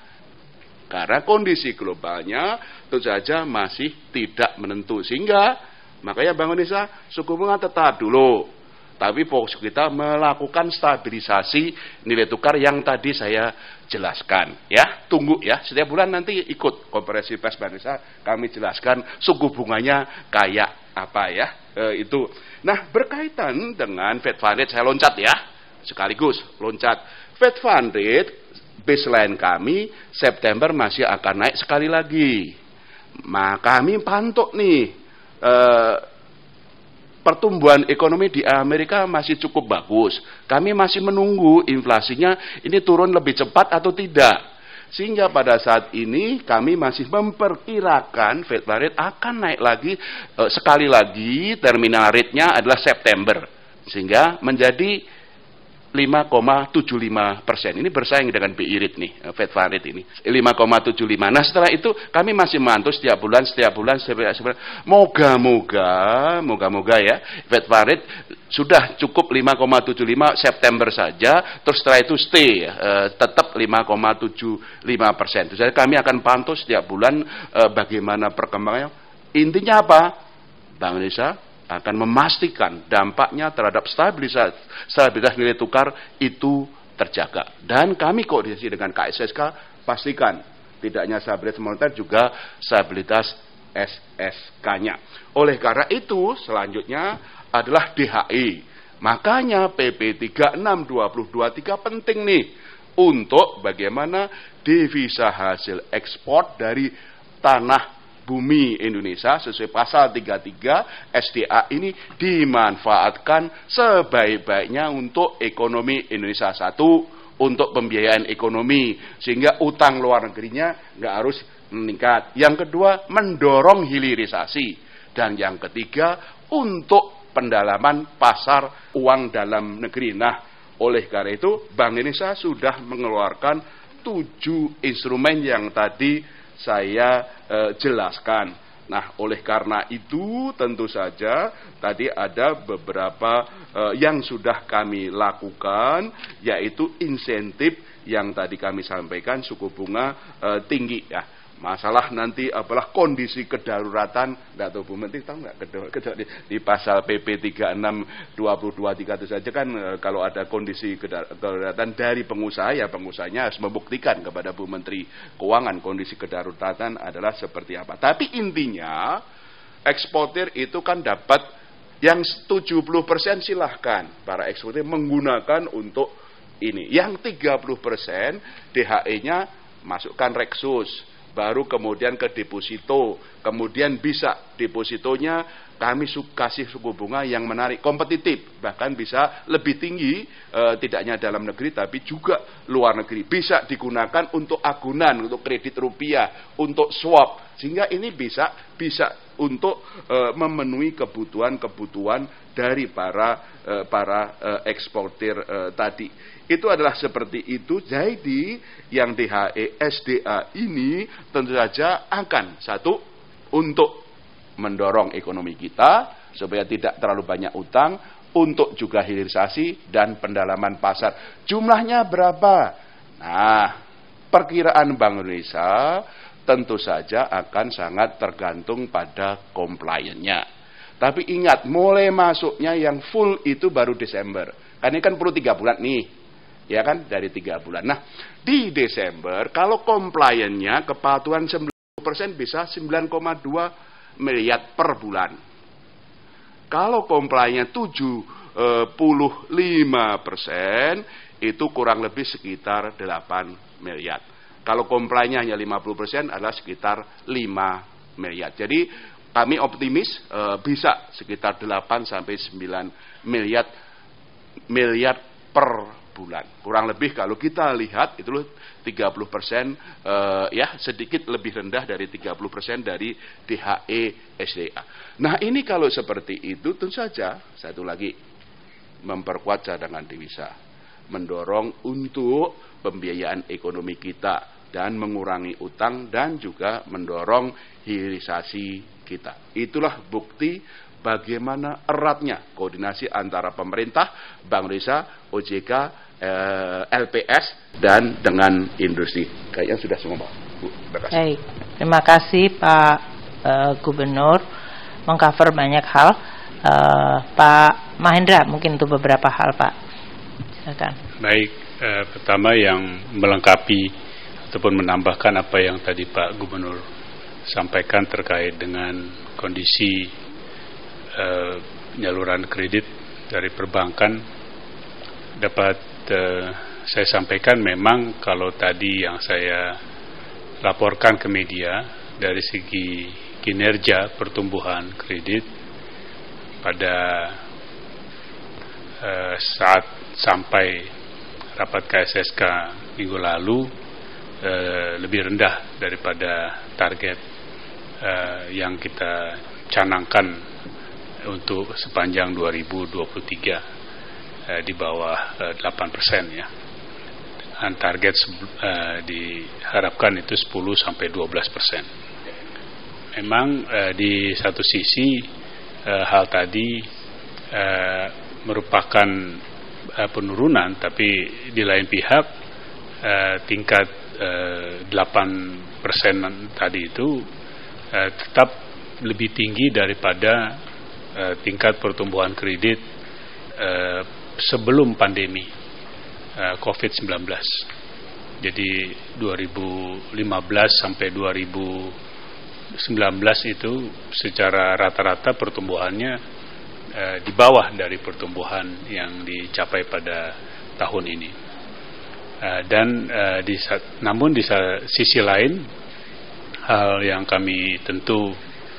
Karena kondisi globalnya tentu saja masih tidak menentu. Sehingga makanya Bank Indonesia suku bunga tetap dulu. Tapi fokus kita melakukan stabilisasi nilai tukar yang tadi saya jelaskan. Ya, tunggu ya. Setiap bulan nanti ikut konferensi pers Bank Indonesia. Kami jelaskan suku bunganya kayak apa ya. E, itu. Nah, berkaitan dengan Fed Fund Rate, saya loncat ya. Sekaligus loncat. Fed Fund Rate baseline kami September masih akan naik sekali lagi. Nah, kami pantau nih eh, pertumbuhan ekonomi di Amerika masih cukup bagus. Kami masih menunggu inflasinya ini turun lebih cepat atau tidak. Sehingga pada saat ini kami masih memperkirakan Fed Fund Rate akan naik lagi, e, sekali lagi terminal rate-nya adalah September. Sehingga menjadi lima koma tujuh lima persen. Ini bersaing dengan B I rate nih, Fed Fund Rate ini. lima koma tujuh lima. Nah setelah itu kami masih memantau setiap bulan, setiap bulan, setiap bulan. Moga-moga, moga-moga ya, Fed Fund Rate sudah cukup lima koma tujuh lima September saja, terus setelah itu stay, uh, tetap lima koma tujuh lima persen. Jadi kami akan pantau setiap bulan uh, bagaimana perkembangannya. Intinya apa? Bank Indonesia akan memastikan dampaknya terhadap stabilitas, stabilitas nilai tukar itu terjaga. Dan kami koordinasi dengan K S S K pastikan tidak hanya stabilitas moneter juga stabilitas S S K-nya. Oleh karena itu selanjutnya adalah D H E. Makanya P P tiga puluh enam dua ribu dua puluh tiga penting nih untuk bagaimana devisa hasil ekspor dari tanah bumi Indonesia sesuai pasal tiga puluh tiga S D A ini dimanfaatkan sebaik-baiknya untuk ekonomi Indonesia. Satu, untuk pembiayaan ekonomi sehingga utang luar negerinya nggak harus meningkat. Yang kedua, mendorong hilirisasi. Dan yang ketiga, untuk pendalaman pasar uang dalam negeri. Nah, oleh karena itu Bank Indonesia sudah mengeluarkan tujuh instrumen yang tadi saya eh, jelaskan. Nah, oleh karena itu tentu saja tadi ada beberapa eh, yang sudah kami lakukan, yaitu insentif yang tadi kami sampaikan suku bunga eh, tinggi ya. Masalah nanti apalah kondisi kedaruratan, nggak tahu Bu Menteri tahu nggak di, di pasal P P tiga puluh enam dua ribu dua puluh tiga itu saja kan e, kalau ada kondisi kedaruratan dari pengusaha ya pengusahanya harus membuktikan kepada Bu Menteri Keuangan kondisi kedaruratan adalah seperti apa. Tapi intinya eksportir itu kan dapat yang tujuh puluh persen silahkan para eksportir menggunakan untuk ini. Yang tiga puluh persen D H E-nya masukkan Reksus. Baru kemudian ke deposito, kemudian bisa depositonya kami kasih suku bunga yang menarik, kompetitif, bahkan bisa lebih tinggi, e, tidak hanya dalam negeri tapi juga luar negeri. Bisa digunakan untuk agunan, untuk kredit rupiah, untuk swap, sehingga ini bisa bisa untuk e, memenuhi kebutuhan-kebutuhan dari para e, para e, eksportir e, tadi. Itu adalah seperti itu. Jadi yang D H E S D A ini tentu saja akan satu untuk mendorong ekonomi kita supaya tidak terlalu banyak utang, untuk juga hilirisasi dan pendalaman pasar. Jumlahnya berapa? Nah, perkiraan Bank Indonesia tentu saja akan sangat tergantung pada compliance-nya. Tapi ingat, mulai masuknya yang full itu baru Desember. Karena ini kan perlu tiga bulan nih. Ya kan, dari tiga bulan. Nah, di Desember, kalau compliance-nya kepatuhan sembilan puluh persen bisa sembilan koma dua miliar per bulan. Kalau compliance-nya tujuh puluh lima persen, itu kurang lebih sekitar delapan miliar. Kalau compliance-nya hanya lima puluh persen adalah sekitar lima miliar. Jadi, kami optimis e, bisa sekitar delapan sampai sembilan miliar miliar per bulan. Kurang lebih kalau kita lihat itu tiga puluh persen eh, ya sedikit lebih rendah dari tiga puluh persen dari D H E S D A. Nah, ini kalau seperti itu tentu saja satu lagi memperkuat cadangan devisa, mendorong untuk pembiayaan ekonomi kita dan mengurangi utang dan juga mendorong hilirisasi kita. Itulah bukti bagaimana eratnya koordinasi antara pemerintah, Bank Indonesia, O J K, eh, L P S, dan dengan industri. Kayaknya sudah semua, Pak. Bu, terima kasih. Baik, terima kasih Pak uh, Gubernur, mengcover banyak hal. Uh, Pak Mahendra, mungkin untuk beberapa hal, Pak. Silakan. Baik, eh, pertama yang melengkapi ataupun menambahkan apa yang tadi Pak Gubernur sampaikan terkait dengan kondisi Uh, penyaluran kredit dari perbankan, dapat uh, saya sampaikan memang kalau tadi yang saya laporkan ke media dari segi kinerja pertumbuhan kredit pada uh, saat sampai rapat K S S K minggu lalu uh, lebih rendah daripada target uh, yang kita canangkan untuk sepanjang dua ribu dua puluh tiga, uh, di bawah uh, delapan persen ya. Dan target uh, diharapkan itu sepuluh sampai dua belas persen. Memang uh, di satu sisi uh, hal tadi uh, merupakan uh, penurunan, tapi di lain pihak uh, tingkat uh, delapan persen tadi itu uh, tetap lebih tinggi daripada uh, tingkat pertumbuhan kredit uh, sebelum pandemi uh, covid sembilan belas. Jadi dua ribu lima belas sampai dua ribu sembilan belas itu secara rata-rata pertumbuhannya eh, di bawah dari pertumbuhan yang dicapai pada tahun ini. Eh, dan eh, di, namun di sisi lain, hal yang kami tentu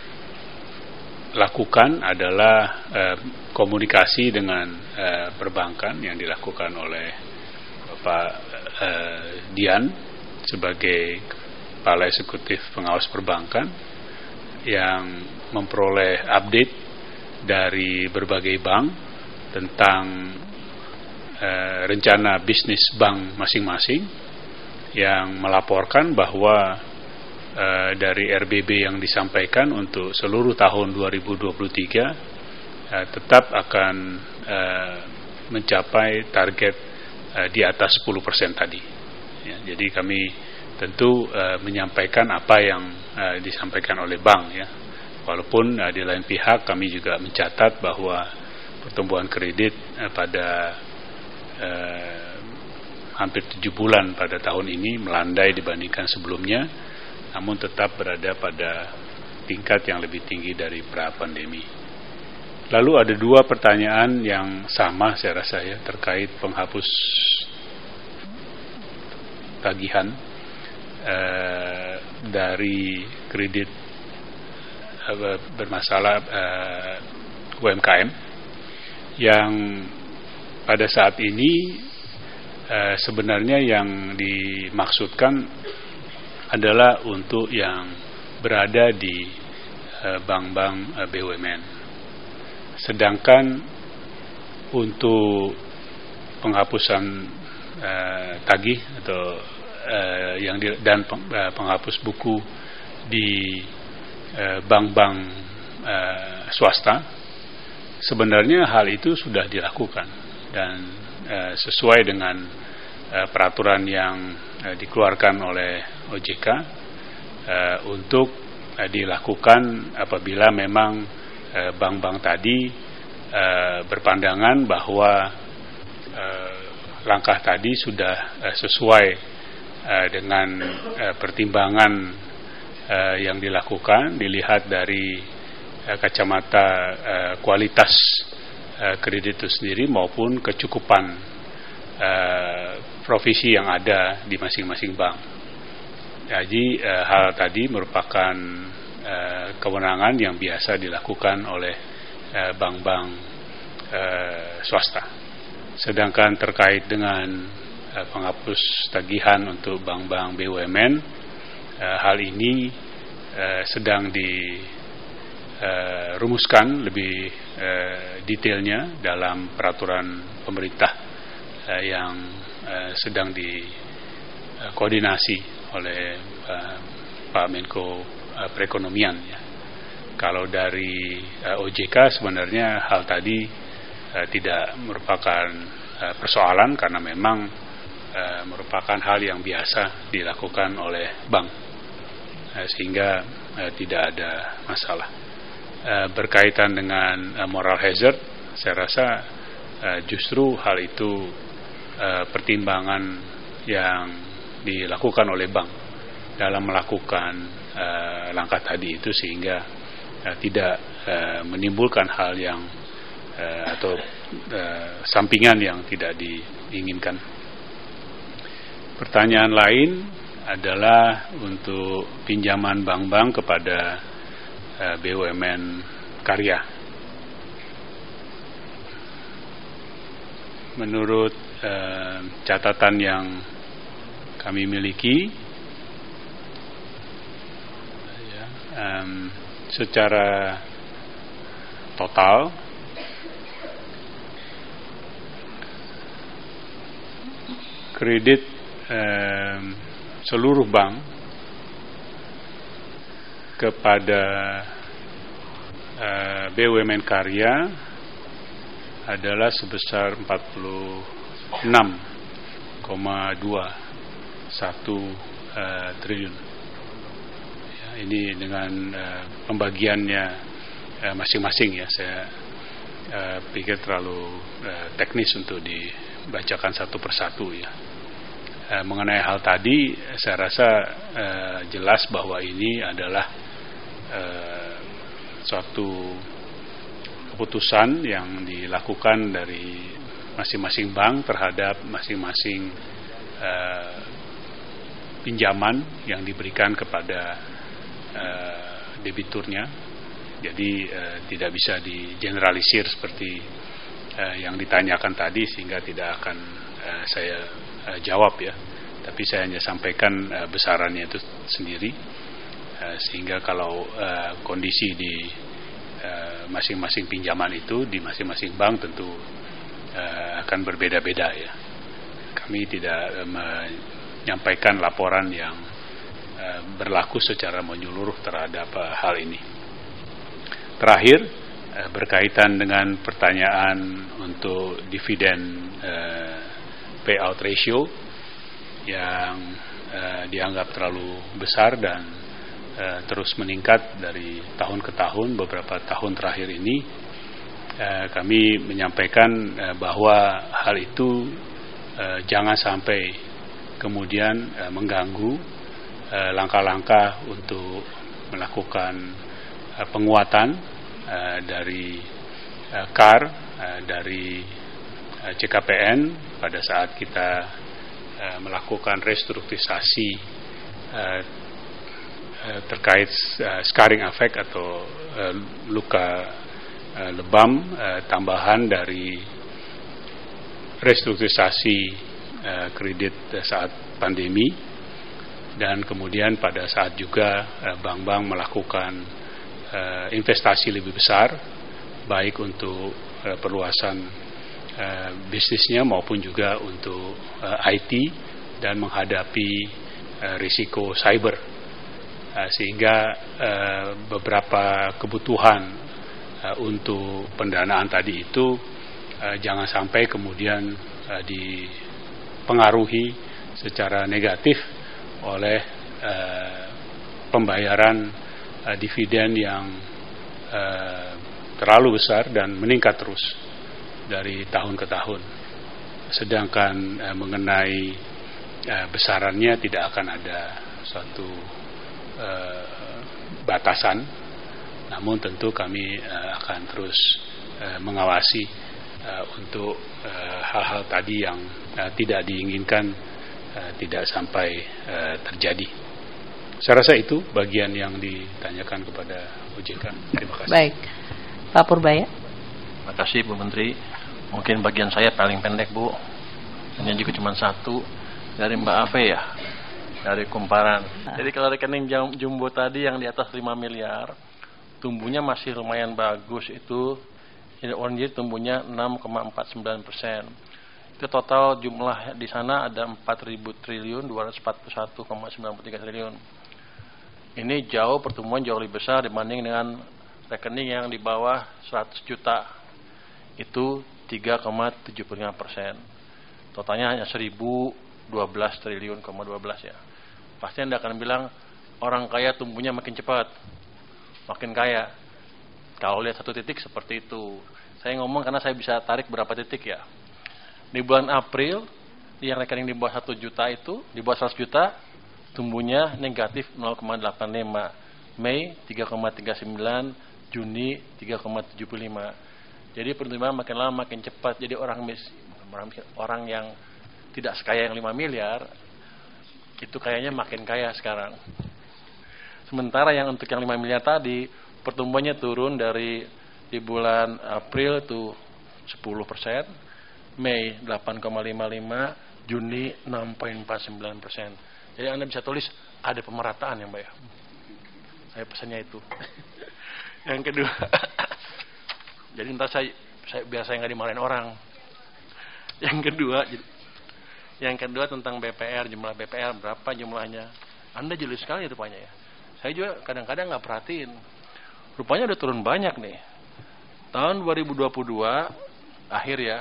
lakukan adalah eh, komunikasi dengan eh, perbankan yang dilakukan oleh Bapak eh, Dian sebagai Kepala Eksekutif Pengawas Perbankan yang memperoleh update dari berbagai bank tentang eh, rencana bisnis bank masing-masing, yang melaporkan bahwa eh, dari R B B yang disampaikan untuk seluruh tahun dua ribu dua puluh tiga eh, tetap akan eh, mencapai target eh, di atas sepuluh persen tadi. Ya, jadi kami tentu uh, menyampaikan apa yang uh, disampaikan oleh bank ya. Walaupun uh, di lain pihak kami juga mencatat bahwa pertumbuhan kredit uh, pada uh, hampir tujuh bulan pada tahun ini melandai dibandingkan sebelumnya, namun tetap berada pada tingkat yang lebih tinggi dari pra-pandemi. Lalu ada dua pertanyaan yang sama saya rasa ya, terkait penghapus tagihan Uh, dari kredit uh, bermasalah uh, U M K M yang pada saat ini uh, sebenarnya yang dimaksudkan adalah untuk yang berada di uh, bank-bank uh, B U M N. Sedangkan untuk penghapusan uh, tagih atau Uh, yang di, dan peng, uh, penghapus buku di uh, bank-bank uh, swasta, sebenarnya hal itu sudah dilakukan dan uh, sesuai dengan uh, peraturan yang uh, dikeluarkan oleh O J K uh, untuk uh, dilakukan apabila memang uh, bank-bank tadi uh, berpandangan bahwa uh, langkah tadi sudah uh, sesuai Uh, dengan uh, pertimbangan uh, yang dilakukan, dilihat dari uh, kacamata uh, kualitas uh, kredit itu sendiri maupun kecukupan uh, provisi yang ada di masing-masing bank. Jadi uh, hal tadi merupakan uh, kewenangan yang biasa dilakukan oleh uh, bank-bank uh, swasta. Sedangkan terkait dengan penghapus tagihan untuk bank-bank B U M N, uh, hal ini uh, sedang dirumuskan uh, lebih uh, detailnya dalam peraturan pemerintah uh, yang uh, sedang dikoordinasi oleh uh, Pak Menko uh, Perekonomian ya. Kalau dari uh, O J K sebenarnya hal tadi uh, tidak merupakan uh, persoalan, karena memang Uh, merupakan hal yang biasa dilakukan oleh bank, uh, sehingga uh, tidak ada masalah. Uh, berkaitan dengan uh, moral hazard, saya rasa uh, justru hal itu uh, pertimbangan yang dilakukan oleh bank dalam melakukan uh, langkah tadi itu, sehingga uh, tidak uh, menimbulkan hal yang uh, atau uh, sampingan yang tidak diinginkan. Pertanyaan lain adalah untuk pinjaman bank-bank kepada uh, B U M N karya. menurut uh, catatan yang kami miliki, ya, um, secara total kredit um, seluruh bank kepada uh, B U M N karya adalah sebesar empat puluh enam koma dua satu uh, triliun. Ya, ini dengan uh, pembagiannya uh, masing-masing ya. Saya uh, pikir terlalu uh, teknis untuk dibacakan satu persatu ya. Uh, mengenai hal tadi, saya rasa uh, jelas bahwa ini adalah uh, suatu keputusan yang dilakukan dari masing-masing bank terhadap masing-masing uh, pinjaman yang diberikan kepada uh, debiturnya. Jadi uh, tidak bisa digeneralisir seperti uh, yang ditanyakan tadi, sehingga tidak akan uh, saya uh, jawab ya. Tapi saya hanya sampaikan uh, besarannya itu sendiri, uh, sehingga kalau uh, kondisi di masing-masing pinjaman itu di masing-masing bank tentu uh, akan berbeda-beda ya. Kami tidak uh, menyampaikan laporan yang uh, berlaku secara menyeluruh terhadap uh, hal ini. Terakhir, uh, berkaitan dengan pertanyaan untuk dividen uh, payout ratio yang uh, dianggap terlalu besar dan Uh, terus meningkat dari tahun ke tahun. Beberapa tahun terakhir ini uh, kami menyampaikan uh, bahwa hal itu uh, jangan sampai kemudian uh, mengganggu uh, langkah-langkah untuk melakukan uh, penguatan uh, dari uh, C A R, uh, dari uh, C K P N pada saat kita uh, melakukan restrukturisasi uh, terkait uh, scarring effect atau uh, luka uh, lebam uh, tambahan dari restrukturisasi uh, kredit saat pandemi, dan kemudian pada saat juga uh, bank-bank melakukan uh, investasi lebih besar baik untuk uh, perluasan uh, bisnisnya maupun juga untuk uh, I T dan menghadapi uh, risiko cyber. Uh, sehingga uh, beberapa kebutuhan uh, untuk pendanaan tadi itu uh, jangan sampai kemudian uh, dipengaruhi secara negatif oleh uh, pembayaran uh, dividen yang uh, terlalu besar dan meningkat terus dari tahun ke tahun. Sedangkan uh, mengenai uh, besarannya tidak akan ada suatu Uh, batasan, namun tentu kami uh, akan terus uh, mengawasi uh, untuk uh, hal-hal tadi yang uh, tidak diinginkan uh, tidak sampai uh, terjadi. Saya rasa itu bagian yang ditanyakan kepada O J K. Terima kasih. Baik, Pak Purbaya. Terima kasih Bu Menteri. Mungkin bagian saya paling pendek Bu. Hanya juga cuma satu dari Mbak Ave ya. Dari Kumparan. Jadi kalau rekening jumbo tadi yang di atas lima miliar, tumbuhnya masih lumayan bagus, itu on year tumbuhnya enam koma empat sembilan persen. Itu total jumlah di sana ada empat ribu triliun dua ratus empat puluh satu koma sembilan tiga triliun. Ini jauh pertumbuhan jauh lebih besar dibanding dengan rekening yang di bawah seratus juta. Itu tiga koma tujuh lima persen. Totalnya hanya seribu dua belas triliun koma dua belas ya. Pasti Anda akan bilang orang kaya tumbuhnya makin cepat, makin kaya. Kalau lihat satu titik seperti itu. Saya ngomong karena saya bisa tarik berapa titik ya. Di bulan April yang rekening di bawah satu juta itu, di bawah seratus juta, tumbuhnya negatif nol koma delapan lima. Mei tiga koma tiga sembilan, Juni tiga koma tujuh lima. Jadi pertumbuhan makin lama makin cepat. Jadi orang mis, orang yang tidak sekaya yang lima miliar itu kayaknya makin kaya sekarang. Sementara yang untuk yang lima miliar tadi pertumbuhannya turun dari di bulan April itu sepuluh persen, Mei delapan koma lima lima, Juni enam koma empat sembilan persen. Jadi Anda bisa tulis ada pemerataan ya Mbak ya. Saya pesannya itu. Yang kedua, jadi ntar saya, saya biar saya nggak dimarahin orang. Yang kedua, yang kedua tentang B P R, jumlah B P R berapa jumlahnya? Anda jelas sekali itu rupanya ya. Saya juga kadang-kadang nggak perhatiin. Rupanya udah turun banyak nih. Tahun dua ribu dua puluh dua akhir ya,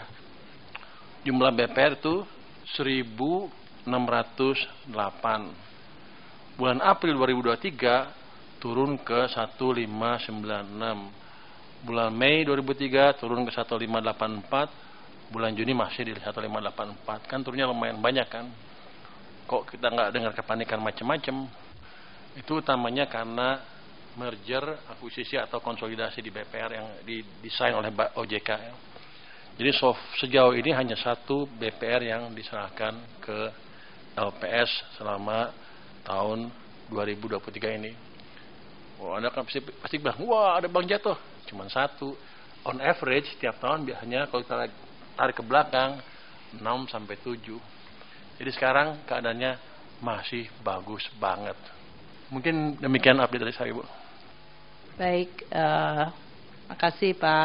jumlah B P R itu seribu enam ratus delapan. Bulan April dua ribu dua puluh tiga turun ke seribu lima ratus sembilan puluh enam. Bulan Mei dua ribu tiga turun ke seribu lima ratus delapan puluh empat. Bulan Juni masih di seribu lima ratus delapan puluh empat. Kan turunnya lumayan banyak kan. Kok kita nggak dengar kepanikan macam-macam? Itu utamanya karena merger, akuisisi atau konsolidasi di B P R yang didesain oleh O J K. Jadi so, sejauh ini hanya satu B P R yang diserahkan ke L P S selama tahun dua ribu dua puluh tiga ini. Oh, Anda kan pasti, pasti bilang, wah ada bank jatuh. Cuma satu. On average setiap tahun biasanya kalau kita tarik ke belakang enam sampai tujuh. Jadi sekarang keadaannya masih bagus banget. Mungkin demikian update dari saya, Bu. Baik, uh, makasih Pak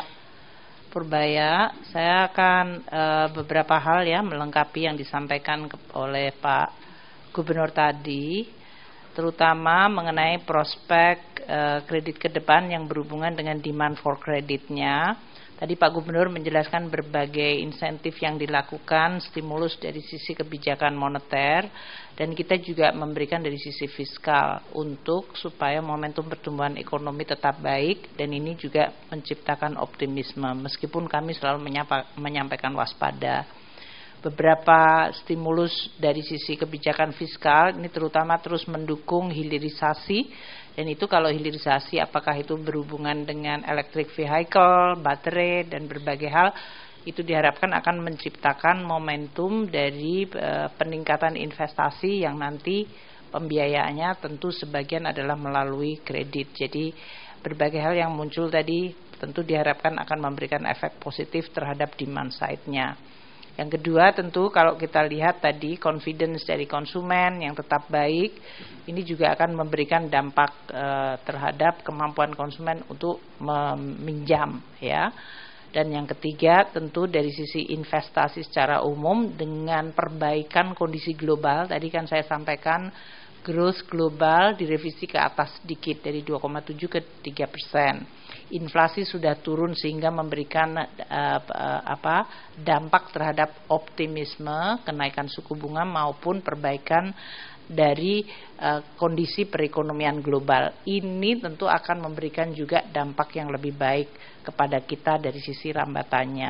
Purbaya. Saya akan uh, beberapa hal ya melengkapi yang disampaikan ke, oleh Pak Gubernur tadi, terutama mengenai prospek uh, kredit ke depan yang berhubungan dengan demand for kreditnya. Tadi Pak Gubernur menjelaskan berbagai insentif yang dilakukan, stimulus dari sisi kebijakan moneter, dan kita juga memberikan dari sisi fiskal untuk supaya momentum pertumbuhan ekonomi tetap baik, dan ini juga menciptakan optimisme meskipun kami selalu menyapa, menyampaikan waspada. Beberapa stimulus dari sisi kebijakan fiskal ini terutama terus mendukung hilirisasi. Dan itu kalau hilirisasi apakah itu berhubungan dengan electric vehicle, baterai, dan berbagai hal, itu diharapkan akan menciptakan momentum dari e, peningkatan investasi yang nanti pembiayaannya tentu sebagian adalah melalui kredit. Jadi berbagai hal yang muncul tadi tentu diharapkan akan memberikan efek positif terhadap demand side-nya. Yang kedua tentu kalau kita lihat tadi confidence dari konsumen yang tetap baik, ini juga akan memberikan dampak e, terhadap kemampuan konsumen untuk meminjam ya. Dan yang ketiga tentu dari sisi investasi secara umum dengan perbaikan kondisi global, tadi kan saya sampaikan growth global direvisi ke atas sedikit dari dua koma tujuh ke tiga persen. Inflasi sudah turun sehingga memberikan uh, uh, apa dampak terhadap optimisme kenaikan suku bunga maupun perbaikan dari uh, kondisi perekonomian global. Ini tentu akan memberikan juga dampak yang lebih baik kepada kita dari sisi rambatannya.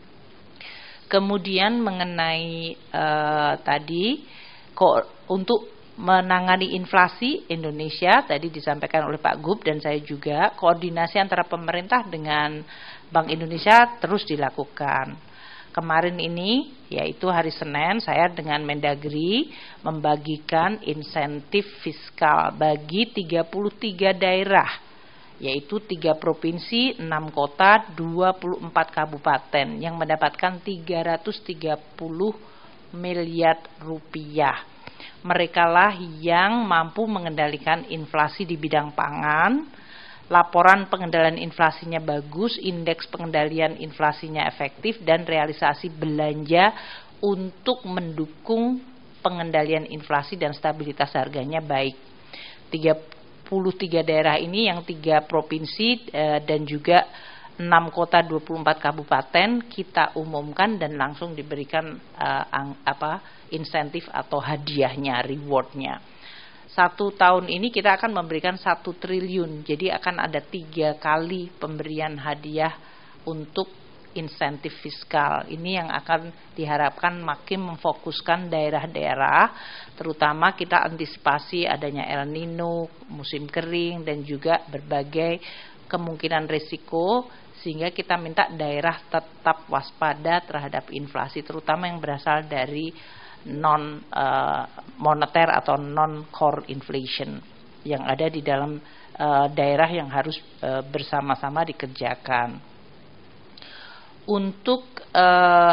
Kemudian mengenai uh, tadi kok untuk menangani inflasi Indonesia tadi disampaikan oleh Pak Gub dan saya juga, koordinasi antara pemerintah dengan Bank Indonesia terus dilakukan. Kemarin ini yaitu hari Senin saya dengan Mendagri membagikan insentif fiskal bagi tiga puluh tiga daerah, yaitu tiga provinsi, enam kota, dua puluh empat kabupaten yang mendapatkan tiga ratus tiga puluh miliar rupiah. Merekalah yang mampu mengendalikan inflasi di bidang pangan, laporan pengendalian inflasinya bagus, indeks pengendalian inflasinya efektif, dan realisasi belanja untuk mendukung pengendalian inflasi dan stabilitas harganya baik. tiga puluh tiga daerah ini yang tiga provinsi eh, dan juga enam kota dua puluh empat kabupaten kita umumkan dan langsung diberikan uh, ang, apa insentif atau hadiahnya, rewardnya. Satu tahun ini kita akan memberikan satu triliun, jadi akan ada tiga kali pemberian hadiah untuk insentif fiskal. Ini yang akan diharapkan makin memfokuskan daerah-daerah, terutama kita antisipasi adanya El Nino, musim kering, dan juga berbagai kemungkinan risiko, sehingga kita minta daerah tetap waspada terhadap inflasi, terutama yang berasal dari non uh, moneter atau non core inflation yang ada di dalam uh, daerah yang harus uh, bersama-sama dikerjakan. Untuk uh,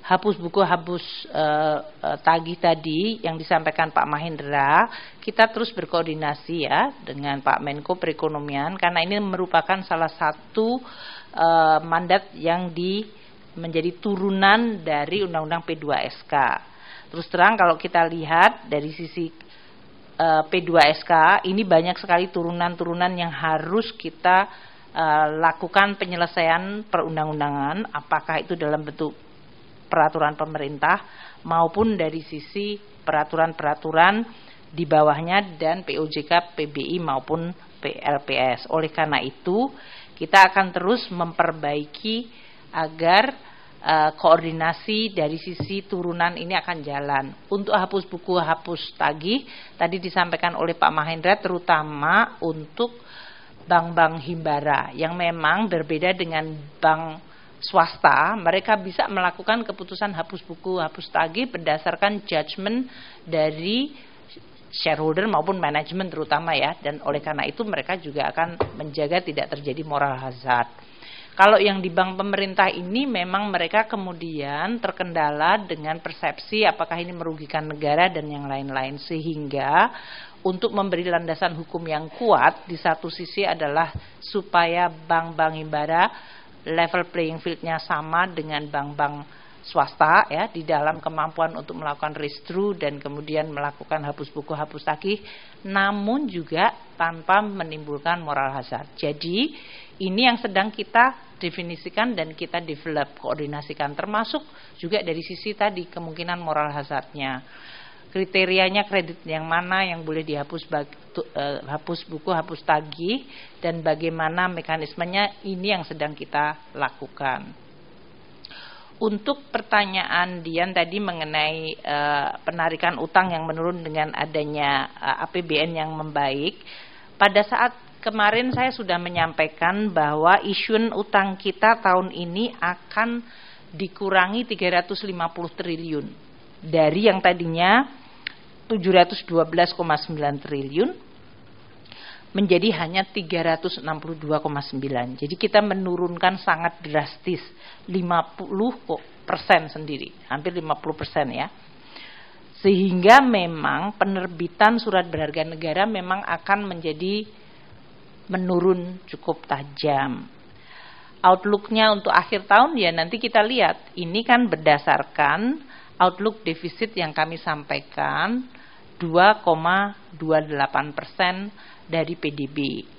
hapus buku, hapus uh, uh, tagih tadi yang disampaikan Pak Mahendra, kita terus berkoordinasi ya dengan Pak Menko Perekonomian karena ini merupakan salah satu uh, mandat yang di menjadi turunan dari Undang-Undang P dua S K. Terus terang kalau kita lihat dari sisi uh, P dua S K ini banyak sekali turunan-turunan yang harus kita uh, lakukan penyelesaian perundang-undangan, apakah itu dalam bentuk peraturan pemerintah maupun dari sisi peraturan-peraturan di bawahnya dan P O J K, P B I maupun P L P S. Oleh karena itu kita akan terus memperbaiki agar uh, koordinasi dari sisi turunan ini akan jalan. Untuk hapus buku, hapus tagih tadi disampaikan oleh Pak Mahendra terutama untuk bank-bank himbara yang memang berbeda dengan bank swasta, mereka bisa melakukan keputusan hapus buku, hapus tagih berdasarkan judgement dari shareholder maupun manajemen terutama ya, dan oleh karena itu mereka juga akan menjaga tidak terjadi moral hazard. Kalau yang di bank pemerintah ini memang mereka kemudian terkendala dengan persepsi apakah ini merugikan negara dan yang lain-lain, sehingga untuk memberi landasan hukum yang kuat di satu sisi adalah supaya bank-bank himbara level playing field-nya sama dengan bank-bank swasta ya di dalam kemampuan untuk melakukan restru dan kemudian melakukan hapus buku, hapus tagih, namun juga tanpa menimbulkan moral hazard. Jadi ini yang sedang kita definisikan dan kita develop, koordinasikan, termasuk juga dari sisi tadi kemungkinan moral hazardnya. Kriterianya kredit yang mana yang boleh dihapus bagi, uh, hapus buku, hapus tagih, dan bagaimana mekanismenya, ini yang sedang kita lakukan. Untuk pertanyaan Dian tadi mengenai uh, penarikan utang yang menurun dengan adanya uh, A P B N yang membaik, pada saat kemarin saya sudah menyampaikan bahwa isun utang kita tahun ini akan dikurangi tiga ratus lima puluh triliun dari yang tadinya tujuh ratus dua belas koma sembilan triliun menjadi hanya tiga ratus enam puluh dua koma sembilan. Jadi kita menurunkan sangat drastis lima puluh persen sendiri, hampir lima puluh persen ya. Sehingga memang penerbitan surat berharga negara memang akan menjadi menurun cukup tajam. Outlook-nya untuk akhir tahun ya nanti kita lihat. Ini kan berdasarkan outlook defisit yang kami sampaikan dua koma dua delapan persen dari P D B.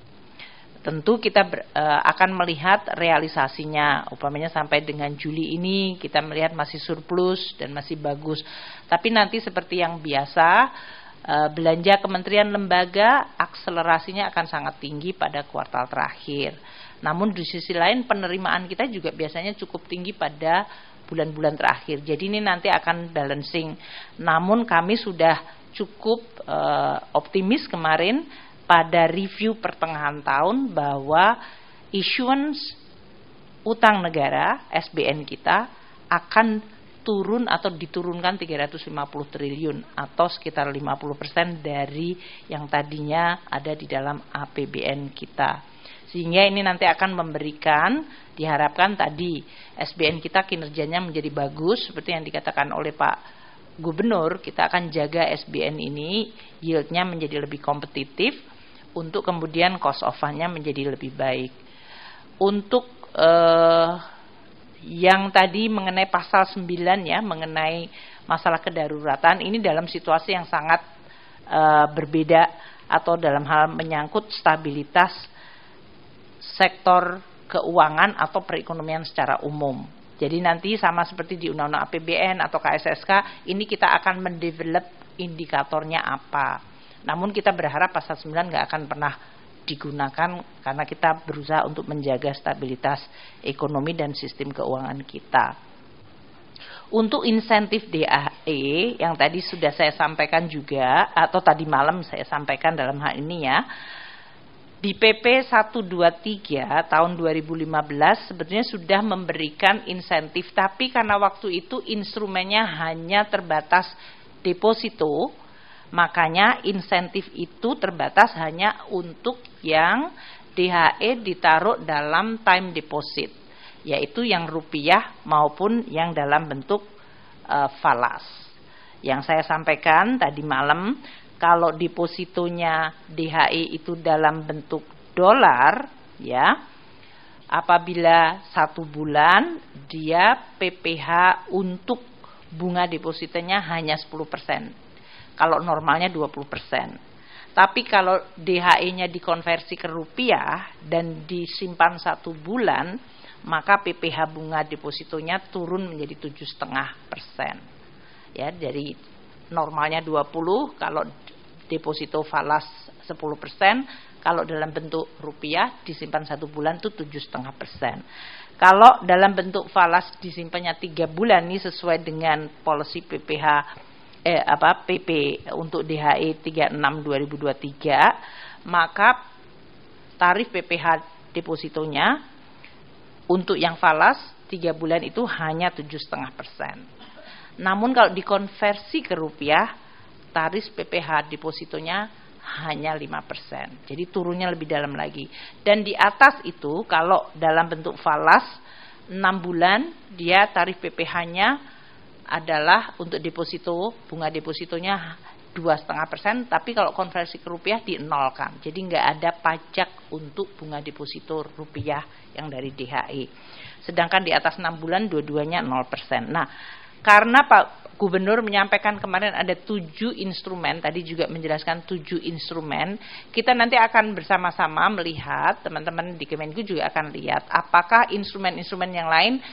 Tentu kita ber, uh, akan melihat realisasinya, umpamanya sampai dengan Juli ini kita melihat masih surplus dan masih bagus. Tapi nanti seperti yang biasa, uh, belanja kementerian lembaga akselerasinya akan sangat tinggi pada kuartal terakhir. Namun di sisi lain penerimaan kita juga biasanya cukup tinggi pada bulan-bulan terakhir. Jadi ini nanti akan balancing. Namun kami sudah cukup uh, optimis kemarin pada review pertengahan tahun bahwa issuance utang negara S B N kita akan turun atau diturunkan tiga ratus lima puluh triliun atau sekitar lima puluh persen dari yang tadinya ada di dalam A P B N kita. Sehingga ini nanti akan memberikan, diharapkan tadi S B N kita kinerjanya menjadi bagus seperti yang dikatakan oleh Pak Gubernur, kita akan jaga S B N ini yieldnya menjadi lebih kompetitif untuk kemudian cost of fund-nya menjadi lebih baik. Untuk eh, yang tadi mengenai pasal sembilan ya, mengenai masalah kedaruratan, ini dalam situasi yang sangat eh, berbeda atau dalam hal menyangkut stabilitas sektor keuangan atau perekonomian secara umum. Jadi nanti sama seperti di Undang-Undang A P B N atau K S S K, ini kita akan mendevelop indikatornya apa. Namun kita berharap pasal sembilan nggak akan pernah digunakan karena kita berusaha untuk menjaga stabilitas ekonomi dan sistem keuangan kita. Untuk insentif D A E yang tadi sudah saya sampaikan juga, atau tadi malam saya sampaikan dalam hal ini ya, di P P seratus dua puluh tiga tahun dua ribu lima belas sebetulnya sudah memberikan insentif, tapi karena waktu itu instrumennya hanya terbatas deposito, makanya insentif itu terbatas hanya untuk yang D H E ditaruh dalam time deposit, yaitu yang rupiah maupun yang dalam bentuk uh, falas. Yang saya sampaikan tadi malam, kalau depositonya D H E itu dalam bentuk dolar, ya, apabila satu bulan dia P P H untuk bunga depositonya hanya sepuluh persen. Kalau normalnya dua puluh persen. Tapi kalau D H E-nya dikonversi ke rupiah dan disimpan satu bulan, maka P P H bunga depositonya turun menjadi tujuh koma lima persen. Ya, dari normalnya dua puluh, kalau deposito falas sepuluh persen, kalau dalam bentuk rupiah disimpan satu bulan itu tujuh koma lima persen. Kalau dalam bentuk falas disimpannya tiga bulan, ini sesuai dengan policy P P H eh, apa P P untuk D H E tiga puluh enam dua ribu dua puluh tiga, maka tarif P P H depositonya untuk yang falas tiga bulan itu hanya tujuh koma lima persen. Namun kalau dikonversi ke rupiah, tarif P P H depositonya hanya lima persen. Jadi turunnya lebih dalam lagi. Dan di atas itu kalau dalam bentuk falas enam bulan, dia tarif P P H-nya adalah untuk deposito, bunga depositonya dua koma lima persen, tapi kalau konversi ke rupiah dinolkan. Jadi nggak ada pajak untuk bunga deposito rupiah yang dari D H E. Sedangkan di atas enam bulan dua-duanya nol persen. Nah, karena Pak Gubernur menyampaikan kemarin ada tujuh instrumen, tadi juga menjelaskan tujuh instrumen, kita nanti akan bersama-sama melihat, teman-teman di Kemenku juga akan lihat, apakah instrumen-instrumen yang lain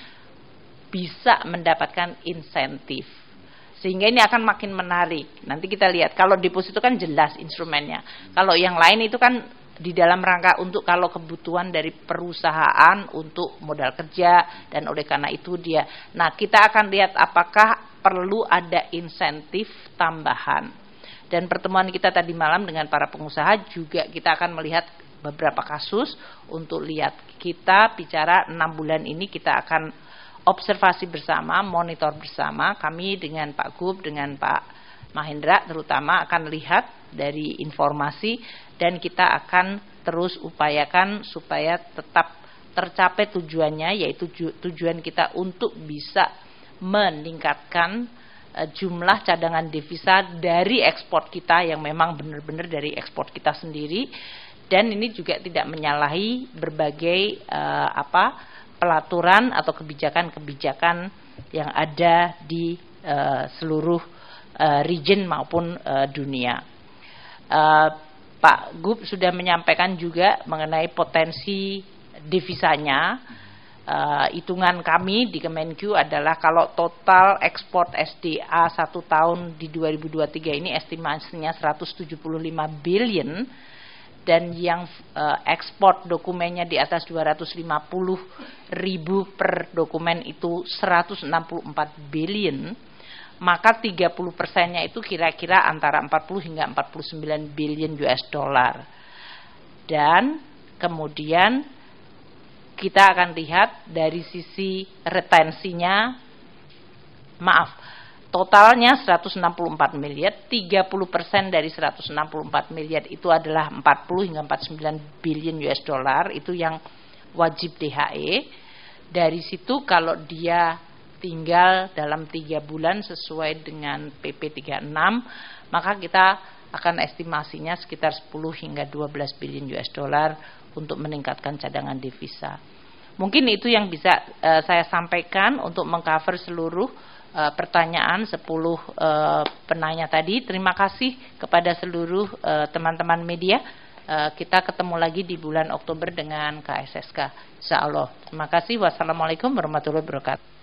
bisa mendapatkan insentif. Sehingga ini akan makin menarik. Nanti kita lihat, kalau deposito kan jelas instrumennya. Kalau yang lain itu kan di dalam rangka untuk kalau kebutuhan dari perusahaan untuk modal kerja, dan oleh karena itu dia. Nah, kita akan lihat apakah perlu ada insentif tambahan. Dan pertemuan kita tadi malam dengan para pengusaha juga kita akan melihat beberapa kasus untuk lihat. Kita bicara enam bulan ini kita akan observasi bersama, monitor bersama, kami dengan Pak Gub, dengan Pak Mahendra terutama akan lihat dari informasi, dan kita akan terus upayakan supaya tetap tercapai tujuannya, yaitu tujuan kita untuk bisa meningkatkan uh, jumlah cadangan devisa dari ekspor kita yang memang benar-benar dari ekspor kita sendiri, dan ini juga tidak menyalahi berbagai uh, apa pelaturan atau kebijakan-kebijakan yang ada di uh, seluruh uh, region maupun uh, dunia. Uh, Pak Gub sudah menyampaikan juga mengenai potensi devisanya. Uh, hitungan kami di Kemenku adalah kalau total ekspor S D A satu tahun di dua ribu dua puluh tiga ini estimasinya seratus tujuh puluh lima billion, dan yang uh, ekspor dokumennya di atas dua ratus lima puluh ribu per dokumen itu seratus enam puluh empat billion, maka tiga puluh persennya itu kira-kira antara empat puluh hingga empat puluh sembilan billion U S dollar. Dan kemudian kita akan lihat dari sisi retensinya, maaf, totalnya seratus enam puluh empat miliar, tiga puluh persen dari seratus enam puluh empat miliar itu adalah empat puluh hingga empat puluh sembilan billion U S dollar, itu yang wajib D H E. Dari situ kalau dia tinggal dalam tiga bulan sesuai dengan P P tiga puluh enam, maka kita akan estimasinya sekitar sepuluh hingga dua belas billion U S dollar untuk meningkatkan cadangan devisa. Mungkin itu yang bisa uh, saya sampaikan untuk mengcover seluruh uh, pertanyaan sepuluh uh, penanya tadi. Terima kasih kepada seluruh teman-teman uh, media. Uh, kita ketemu lagi di bulan Oktober dengan K S S K, insya Allah. Terima kasih. Wassalamualaikum warahmatullahi wabarakatuh.